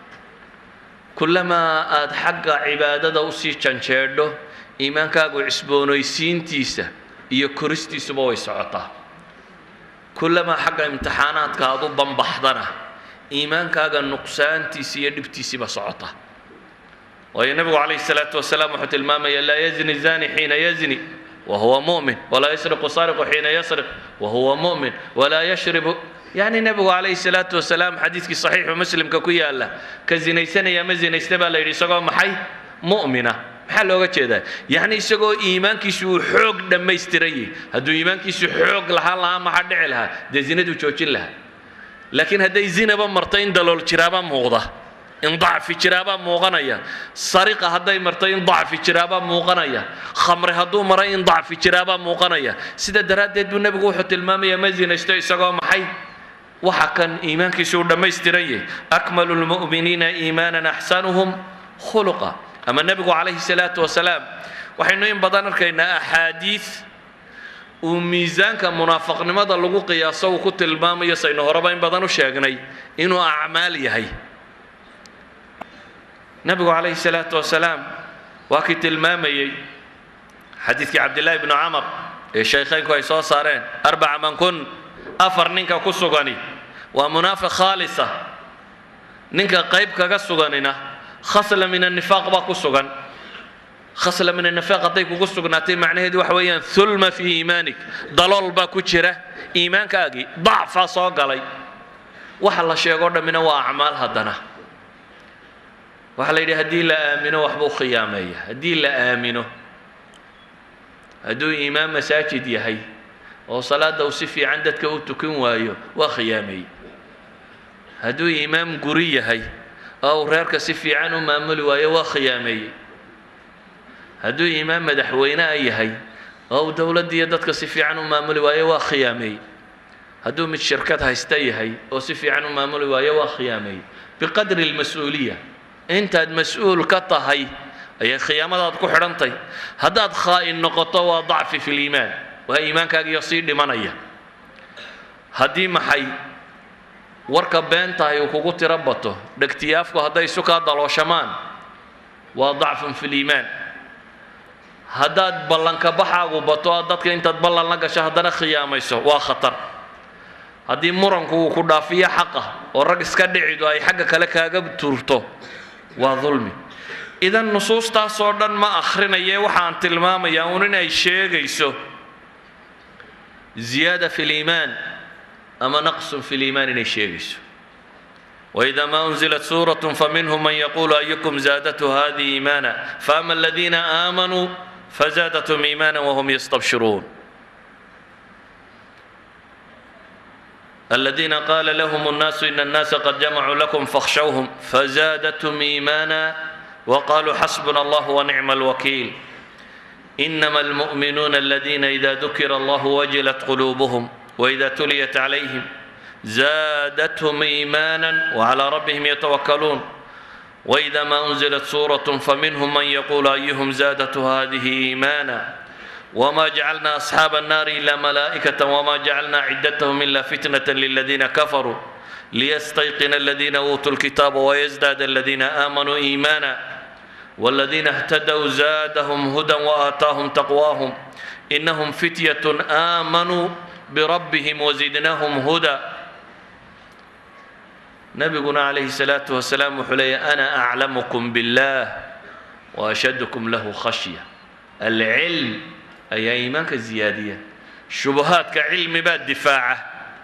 kullamaa aad xagga cibaadada usii janjeedho iimaankaagu cisboonaysiintiisa iyo koristiisuba way socotaa kullamaa xagga imtixaanaadka aad u banbaxdana iimaankaaga nuqsaantiisa iyo dhibtiisiiba socota waayo nabigu calayhi salaatu wasalaam wuxuu tilmaamaya laa yazni zani xiina yazni wahuwa mu'min walaa yasriqu sariqu xiina yasriq wahuwa mu'min walaa yashribu يعني النبي عليه الصلاة والسلام حديث صحيح ومسلم ككويا الله كزينيسنا يا مزين استبى لا يريسقوا محي مؤمنة محل وجه كذا يعني يسقوا إيمان كيسو حق دم يستريه هدو إيمان كيسو حق لها الله ما حد علها ده زينة وتشوشين لها لكن هذا يزينة بمرتين دلول شرابا موضة إن ضعف في شرابا موغنية سرقة هذا مرتين ضعف في شرابا موغنية خمر هدو مرين ضعف في شرابا موغنية سيدا دراد دو النبي وحط المام يا مزين استوى يسقوا محي وحكن إيمان كيسو دم يستريه أكمل المؤمنين إيمانا أحسنهم خلقا أما النبي عليه الصلاة والسلام وحين بدنا كنا أحاديث وميزان كمنافق لماذا لقوا قياسه وكت المام يسينه ربعين بدنا شاقني إنه أعمال يهي النبي عليه الصلاة والسلام وكت المام يي حديث عبد الله بن عمر الشيخين كويسوا صارين أربع من كن أفر نينك كسوغاني ومنافق خالصة نينك قيب كسوغانينا خصل من النفاق باكسوغان خصل من النفاق أعطيك كسوغناتي معناه دي وحويا ثلم في إيمانك ضلال باكوشرة إيمانك أجي ضعف صاقلي وحلا شيء قرد من أعمال هدنا وحلا يدي هدي لا آمنه وحبو خيامية هدي لا آمنه هدو إمام مساجد يهي وصلاة وصفي عندك وتكون وايو وخيامي هدو إمام قرية هي أو ريرك صفي عنه مامل وايو وخيامي هدو إمام مدحوينا أي هي أو دولة دي دتك صفي عنه مامل وايو وخيامي هدو من الشركات هايستي هي أو صفي عنه مامل وايو وخيامي بقدر المسؤولية أنت مسؤول كطه هي أي خيامات كحرنتي هذا خائن نقطة وضعف في الإيمان وهي إيمانك يصير لمنية هدي محي وركب بنتها يوكوكوتي ربطه باكتيافك هذا يسوكا دلوشمان وضعف في الإيمان هذا بلنك بحاق وبطوة هذا أنت تبلن لك شهدنا خياميسو وخطر haddii muranku uu ku dhaafiyo xaqa oo rag iska dhicidu ay xagga kale kaaga tuurto waa dulmi. idan nusuustaasoo dhan ma akhrinaye waxaan tilmaamayaa un inay sheegayso ziyaada fi liimaan ama naqsun fi liimaan inay sheegayso. وإذا ما أنزلت سورة فمنهم من يقول أيكم زادته هذه إيمانا فأما الذين آمنوا فزادتهم إيمانا وهم يستبشرون الذين قال لهم الناس إن الناس قد جمعوا لكم فاخشوهم فزادتهم إيمانا وقالوا حسبنا الله ونعم الوكيل إنما المؤمنون الذين إذا ذكر الله وجلت قلوبهم وإذا تليت عليهم زادتهم إيمانا وعلى ربهم يتوكلون وإذا ما أنزلت سورة فمنهم من يقول أيهم زادته هذه إيمانا وما جعلنا أصحاب النار إلا ملائكة وما جعلنا عدتهم إلا فتنة للذين كفروا ليستيقن الذين أوتوا الكتاب ويزداد الذين آمنوا إيمانا والذين اهتدوا زادهم هدى وآتاهم تقواهم إنهم فتية آمنوا بربهم وزدناهم هدى. نبينا عليه الصلاة والسلام وحلي أنا أعلمكم بالله وأشدكم له خشية. العلم أي إيمانك الزيادية. شبهاتك علم بعد دفاعه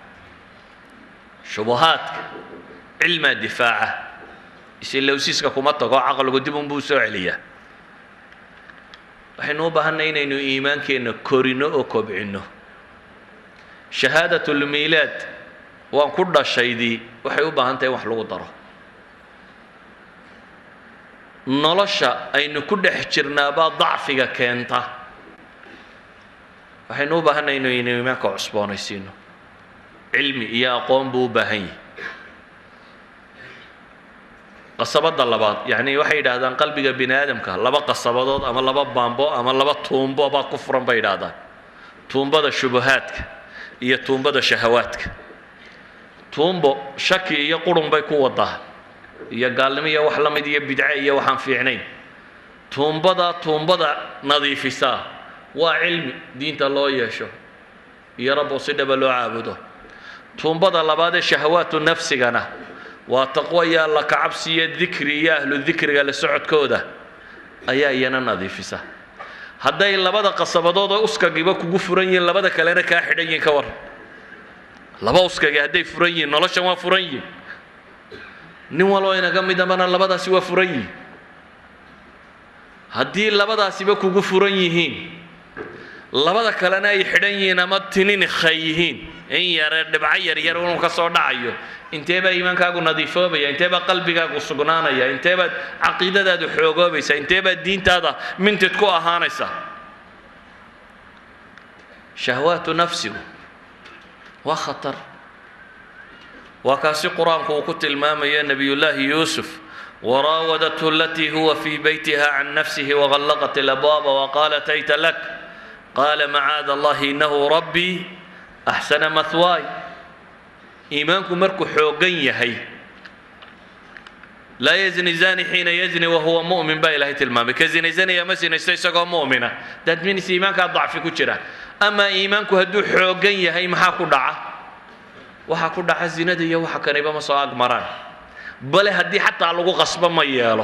شبهاتك علم دفاعه يصير لو سيسك كم تقع عقل قديم بوسو عليا وحين هو بهنا إنه إيمان كأنه كورينه أو كبعنه شهادة الميلاد وأن كل شيء دي وحيو بهنا تي وحلو ترى نلاشا أين كل حجرنا بعض ضعفك كأنت وحين هو بهنا إنه إيمان كعصبان يسينه علمي يا قوم بو بهي قصبات اللبات يعني وحيد هذا قلبك بني آدم كه لبا قصبات أما لبا بامبو أما لبا تومبو با كفرا بيد هذا تومبو ده شبهاتك هي تومبو ده شهواتك تومبو شكي يقولون بيكو وضح يا قالمي يا وحلم دي بدعي يا وحن في عينين تومبو ده تومبو ده نظيف سا وعلم دين الله يشو يا رب وصيد بلو عابده تومبدا لباد شهوات النفس جنا وتقوى يا الله كعبسية ذكري يا أهل الذكر قال سعد كوده أيا ينا نظيف سه هذا اللي بدا قصبضوده أسكا جيبك وجفرين اللي بدا كلنا كاحدين كور لبا أسكا جهدي فرين نلاش ما فرين نوالو إنا كم إذا بنا اللي بدا سوى فرين هذه اللي بدا سيبك وجفرين labada kalena ay xidhan yihiin ama tinin khayyihiin in yar dhibcayar yar uu ka soo dhacayo inteeba iimaankaagu nadiifoobaya inteeba qalbigaagu sugnaanaya inteeba aqeedadaadu xoogoobaysa inteeba diintaada mintid ku ahaanaysa shahwaatu nafsigu waa khatar waa kaasi quraanku uu ku tilmaamayo nabiyullaahi yuusuf وراودته التي هو في بيتها عن نفسه وغلقت الأبواب وقالت هيت لك قال معاذ الله إنه ربي أحسن مثواي إيمانكم مركو حوقين هي لا يزني زاني حين يزني وهو مؤمن با إلهي تلمامي كزني زني يا مسين استيساقا مؤمنة داد من إيمانك ضعف كتيرا أما إيمانكو هدو حوقين هي محاكو دعا وحاكو دعا الزنا دي وحاكا نيبا مسواق مران بل هدي حتى على غصبا ما ياله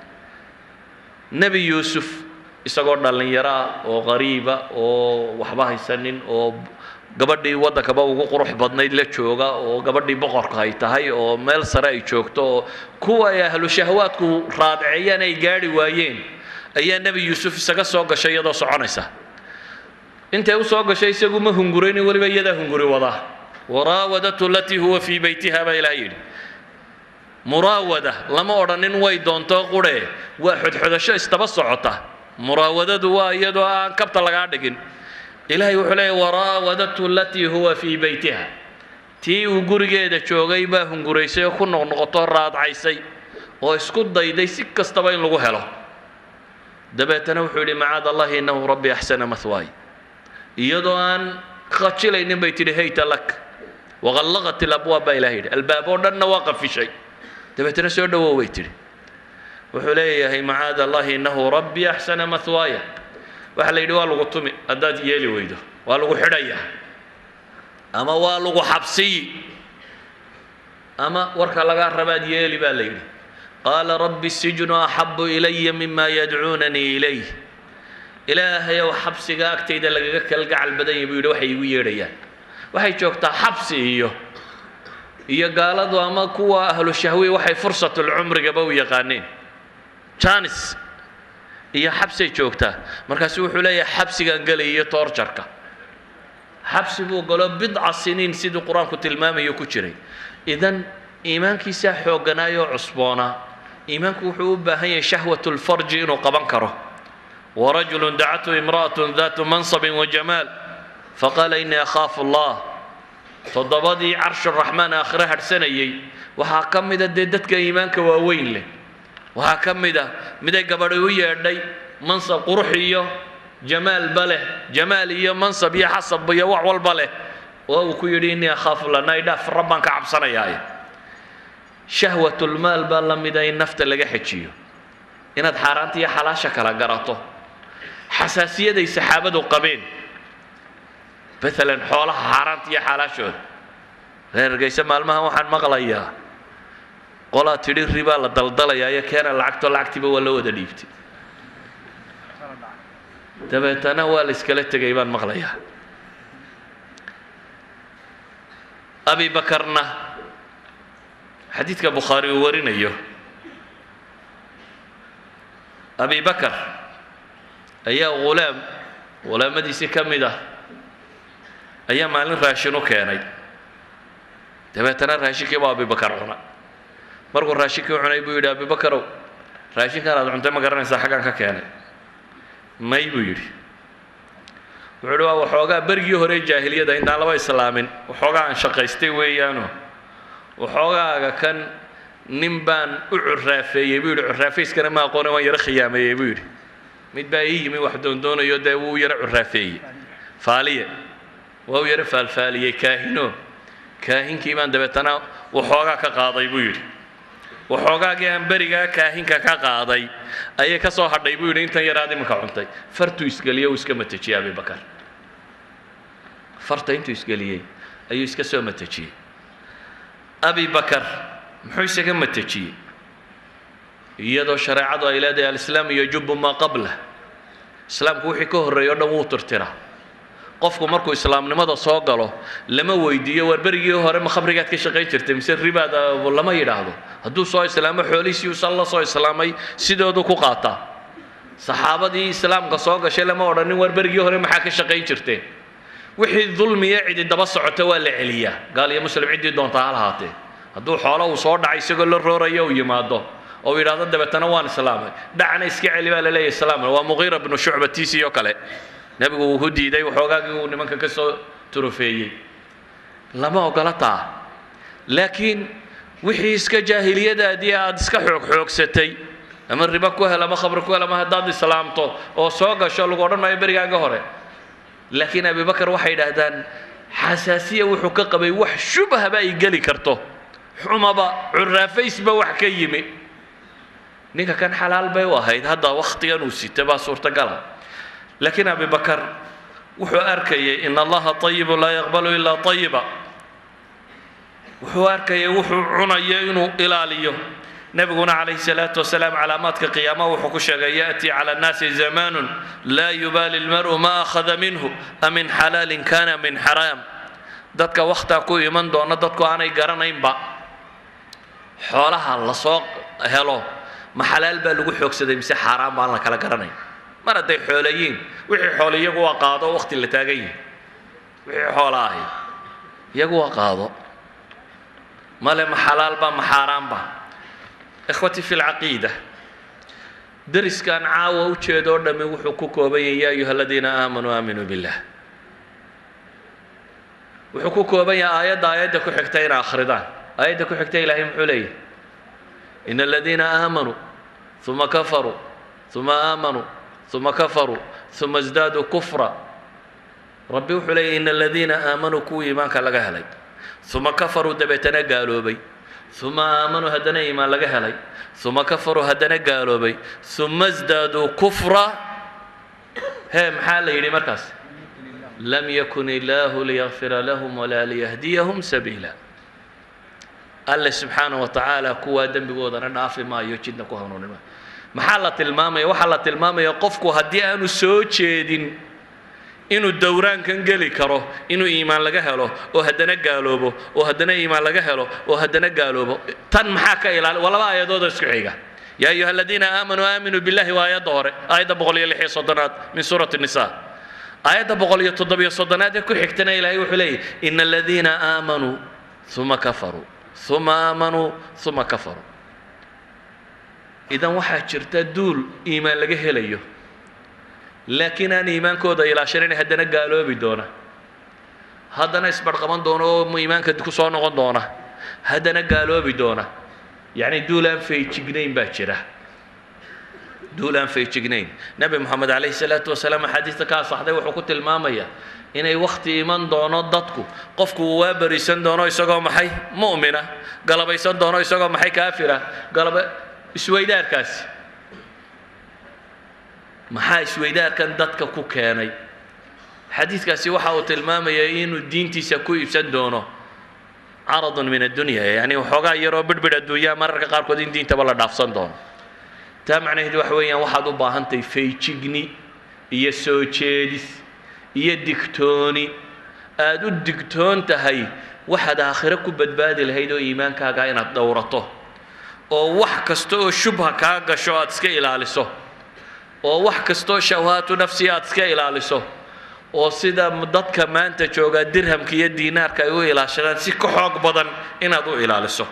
نبي يوسف isagoo dhalinyaro oo qariiba oo waxba haysanin oo gabadhii wadakaba ugu qurux badnayd la jooga oo gabadhii boqorka ay tahay oo meel sare ay joogto kuwa ay ahlu shahwaadku raadiciyaan ay gaari waayeen ayaa nabi yuusuf isaga soo gashay iyadoo soconaysa intay u soo gashay isagu ma hungureen waliba iyada hunguri wada waraawadatu allati huwa fi baytiha ba ilaahayri muraawada lama oranin way doonto qure waa xudxudasho istaba socota مراودته ويدو أن كبت لقادقين إلهي وحلي وراودته التي هو في بيتها تي وجورجي ده شوقي به هنجوريسي وكنا نقطع راد عيسي ويسكت ضيدي سك استبين لجوهله دبتنا وحولي معاذ الله إنه ربي أحسن مثواي يدو أن خاتشلي نبيتي هيت لك وغلقت الأبواب إلهي الباب ودنا واقف في شيء دبتنا سود وويتري وحليه هي معاذ الله إنه ربي أحسن مثواي وحلا يدوى لغطمي أداد يلي ويده ولغو حرية ama waa lagu xabsiyi ama warka lagaa rabaad yeeli baa la yidhi qaala rabbi sijnu axabu ilaya mima yadcuunanii ilayh ilaahayow xabsiga agtayda lagaga kalgacal badan yahay buu yidhi waxay igu yeedhayaan waxay joogtaa xabsi iyo iyo gaaladu ama kuwa ahlu shahwi waxay fursatul cumrigaba u yaqaaneen janis iyo xabsay joogtaa markaasu wuxuu leeyahay xabsigan galay iyo toorjarka xabsi buu galo bidca siniin siduu qur-aanku tilmaamayo ku jiray idan iimaankiisaa xoogganaayoo cusboonaa iimaanku wuxuu u baahan yahay shahwatulfarji inuu qaban karo warajulun dacathu imra'atun daatu mansabin wajamaal faqaala innii akhaafu allah toddobadii carshuraxmaan aakhire hadhsanayey waxaa ka mida dee dadka iimaanka waaweyn leh waxaa ka mid a miday gabadhay u yeedhay mansab qurux iyo jamaalba leh jamaal iyo mansab iyo xasab iyo wax walba leh oo uu ku yidhi innii akhaafu allah naydhaaf rabbaan ka cabsanayaaye shahwatulmaal baa la mida in nafta laga xejiyo inaad xaaraanta iyo xalaasha kala garato xasaasiyaday saxaabadu qabeen maalan xoolaha xaaraanta iyo xalaashooda reer Hargeysa maalmahan waxaan maqlayaa qolaa tidhi ribaa la daldalayaa iyo keena lacagto lacagtiiba waa la wada dhiibtay dabeetana waa la iskala tegay baan maqlayaa abi bakarna xadiidka bukhaari uu warinayo abi bakar ayaa ghulaam ghulaamadiisii ka mid ah ayaa maalin raashin u keenay dabeetana raashinkii baa abi bakar cuna markuu raashinkii cunay buu yidhi abi bakarow raashinkan aad cuntay ma garanaysaa xaggan ka keenay may buu yidhi wuxuu yidhi waa waxoogaa berigii hore jaahiliyada intaan laba islaamin waxoogaa aan shaqaystay weeyaano waxoogaaga kan nin baan u curaafeeyey buu yidhi curaafayskana ma aqoone waan yaro khiyaameeyey buu yidhi mid baa ii yimi wax doondoonayo dee wuu yaro curaafeeyey faaliye waa u yaro faalfaaliyey kaahino kaahinkii baan dabeetana waxoogaa ka qaaday buu yidhi waxoogaagii aan berigaa kaahinka ka qaaday ayay ka soo hadhay buu yidhi intan yaraad iminka cuntay fartuu isgeliyey uu iska matajiyey abi bakar farta intuu isgeliyey ayuu iska soo matajiyey abi bakar muxuu isaga matajiyey iyadoo shareecadu ay leedahay alislaam yajubu maa qablah islaamku wixii ka horreeyo o dhan wuu tirtiraa qofku markuu islaamnimada soo galo lama weydiiyo war berigii hore ma khamrigaad ka shaqayn jirtay mise ribaad lama yidhaahdo hadduu soo islaamo xoolihiisii uusan la soo islaamay sidoodu ku qaataa saxaabadii islaamka soo gashay lama odhanin war berigii hore maxaa ka shaqayn jirteen wixii dulmiya cidi daba socota waa la celiyaa gaal iyo muslim ciddii doontaa ha lahaatee hadduu xoolo uu soo dhacay isagoo la roorayo uu yimaado oo yidhaahdo dabeetana waan islaamay dhacna iska celi baa la leeyahay islaamna waa muqiira bnu shucba tiisii oo kale nebigu wuu ku diiday waxoogaagii uu nimanka ka soo turufeeyey lama ogola taa laakiin wixii iska jaahiliyadaadii aad iska xoog xoogsatay ama riba ku hel ama khamri ku hel ama haddaad islaamto oo soo gasho lagu odhan maayo berigaaga hore laakiin abi bakar waxay yidhaahdaan xasaasiya wuxuu ka qabay wax shubhaba ay geli karto xumaba curaafaysba wax ka yimi ninka kan xalaal bay u ahayd hadda wakhtigan uu sita baa suurtagala laakiin abi bakar wuxuu arkayay in allaha tayibu laa yaqbalu ilaa tayiba wuxuu arkayay wuxuu cunayo inuu ilaaliyo nebiguna calayhi salaatu wasalaam calaamaadka qiyaamaha wuxuu ku sheegay ya'tii cala annaasi zamaanun laa yubaali lmar'u ma akhada minhu amin xalaalin kana min xaraam dadka wakhtaa ku iman doona dadku aanay garanaynba xoolaha la soo helo ma xalaal baa lagu xoogsaday mise xaaraan baan la kala garanayn mar hadday xoolayiin wixii xoolo iyagu waa qaado wakhti la taagan yahay wixii xoola ahi iyagu waa qaado male ma xalaal baa ma xaaraan baa ikhwati fi lcaqiida deriskan caawa u jeedoo dhammi wuxuu ku kooban yahay yaa ayuha aladiina aamanuu aaminuu billah wuxuu ku kooban yahay aayadda aayadda ku xigta inay akhridaan aayadda ku xigta ilaahay muxuu leeyahay ina aladiina aamanuu uma kafaruu uma aamanuu uma kafaruu uma isdaaduu kufra rabbi wuxuu leeyahy ina aladiina aamanuu kuwii iimaanka laga helay uma kafaruu dabeetana gaaloobay uma aamanuu haddana iimaan laga helay uma kafaruu haddana gaaloobay uma isdaaduu kufra hee maxaa la yidhi markaas لم يكن الله ليغفر لهم ولا ليهديهم سبيلا الله سبحانه وتعالى كوا دنبigooda dhaafi maayo jidna ku hanuunima maxaa la tilmaamay waxa la tilmaamay qofku hadii aanu soo jeedin inuu dowraankan gali karo inuu iimaan laga helo oo hadana gaaloobo oo hadana iimaan laga helo oo hadana gaaloobo tan maxaa ka ilaali walaba ayadood isku xiga يا أيها الذين آمنوا آمنوا بالله وآيات دور آية بقولي لحي صدنات من سورة النساء آية بقولي تضبي صدنات يكون حكتنا إلهي وحلي إن الذين آمنوا ثم كفروا ثم آمنوا ثم كفروا إذا واحد شرت دول إيمان لقيه ليه لكن أنا إيمان كودا إلى شرين هدنا قالوا بدونه هدنا إسبر قمان دونه إيمان كدكسون غندونه هدنا قالوا بدونه يعني دولان في تجنين باكرة دولان في تجنين نبي محمد عليه الصلاة والسلام حديث كاس صحيح وحكوت المامية إن أي وقت إيمان دونا ضدكو قفكو وابر يسند دونا يسقى محي مؤمنة قلب يسند دونا يسقى محي كافرة قلب سويدار كاس محي سويدار كان ضدك كو كاني حديث كاس وحوت المامية إنه الدين تسكو يسند دونا عرض من الدنيا يعني وحوغا يرو بدبد الدنيا مرة قاركو دين دين تبلا دافسان دون تا معناه دو حويا واحد u baahantay feejigni iyo soo jeedis iyo digtooni aad u digtoon tahay waxaad aakhira ku badbaadi lahayd oo iimaankaaga inaad dowrato oo wax kasto oo shubha ka gasho aad iska ilaaliso oo wax kasto shawaatu nafsi aad iska ilaaliso oo sida dadka maanta jooga dirhamka iyo diinaarka ay u ilaashadaan si ka xoog badan inaad u ilaaliso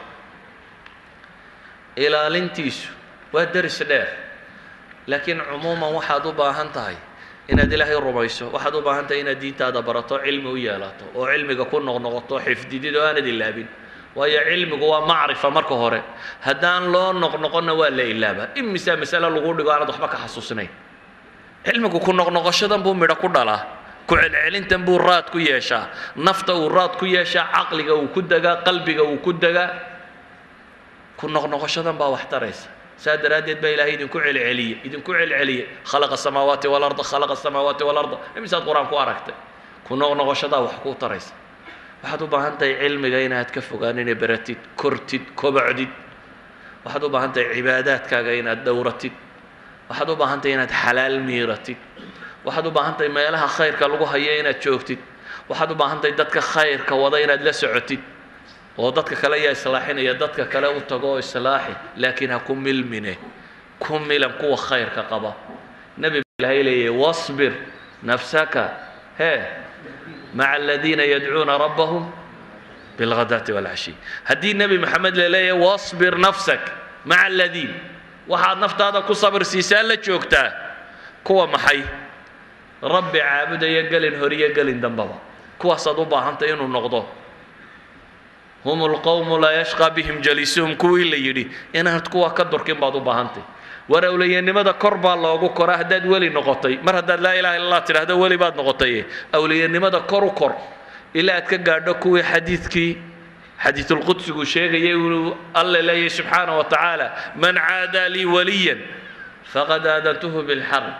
ilaalintiisu waa daris dheer laakiin umuuman waxaad u baahan tahay inaad ilaahay rumayso waxaad u baahan tahay inaad diintaada barato cilmi u yeelato oo cilmiga ku noqnoqoto xifdidid oo aanad ilaabin waayo cilmigu waa macrifa marka hore haddaan loo noqnoqonna waa la ilaaba imisa mas'ala lagu dhigo aanad waxba ka xasuusnayn cilmigu ku noqnoqoshadan buu midho ku dhalaa kucelcelintan buu raad ku yeeshaa nafta uu raad ku yeeshaa caqliga uu ku dagaa qalbiga uu ku dagaa ku noqnoqoshadan baa wax taraysa saa daraaddeed baa ilaahay idinku celceliye idinku celceliye khalaqa samaawaati walarda khalaqa samaawaati walarda imisaad qur-aan ku aragtay ku noqnoqoshadaa wax ku taraysa waxaad u baahan tahay cilmiga inaad ka fogaanin baratid kortid kobacdid waxaad u baahan tahay cibaadaadkaaga inaad dowratid waxaad u baahan tahay inaad xalaal miiratid waxaad u baahan tahay meelaha khayrka lagu hayo inaad joogtid waxaad u baahan tahay dadka khayrka wada inaad la socotid oo dadka kale ayaa islaaxinaya dadka kale u tago islaaxi laakiin ha ku milmine ku milan kuwa khayrka qaba nabi ilaahay leeyahay wasbir nafsaka he maca aladiina yadcuuna rabbahum bilghadaati walcashi haddii nabi maxamed leeyahay wasbir nafsak maca aladiin waxaad naftaada ku sabir siisaa la joogtaa kuwa maxay rabbi caabudaya gelin horiyo gelin dambaba kuwaasaad u baahantay inuu noqdo hum alqawmu laa yashqaa bihim jaliisuhum kuwii la yidhi inaad kuwa ka durkin baad u baahantay war awliyanimada kor baa loogu koraa haddaad weli noqotay mar haddaad laa ilaha illa allah tidhaahdo weli baad noqotay awliyanimada kor u kor ilaa aad ka gaadho kuwii xadiidkii حديث القدس يقول يقول الله لا سبحانه وتعالى من عادى لي وليا فقد آذنته بالحرب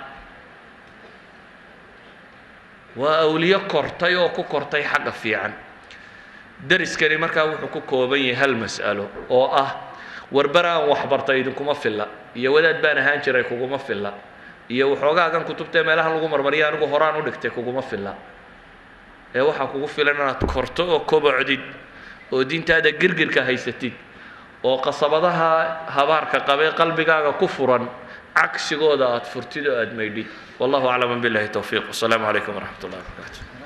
وأولياء كورتي وكو كورتي حق في عن درس كريم مركا وحكو كوبي هالمسألة أو أه وربرا وحبرتي إذنكم في الله يا ولد بان هانشري كوكم في الله يا وحوجا كان كتبت مالها لغو مرمريا لغو هران ودكتي كوكم في الله يا وحكو في لنا كورتو وكوب عديد ودين تادا جرجر كهيستي وقصبتها هبارك قبي قلبك كفرا عكس جودات فرتيدو أدميدي والله أعلم بالله التوفيق والسلام عليكم ورحمة الله وبركاته.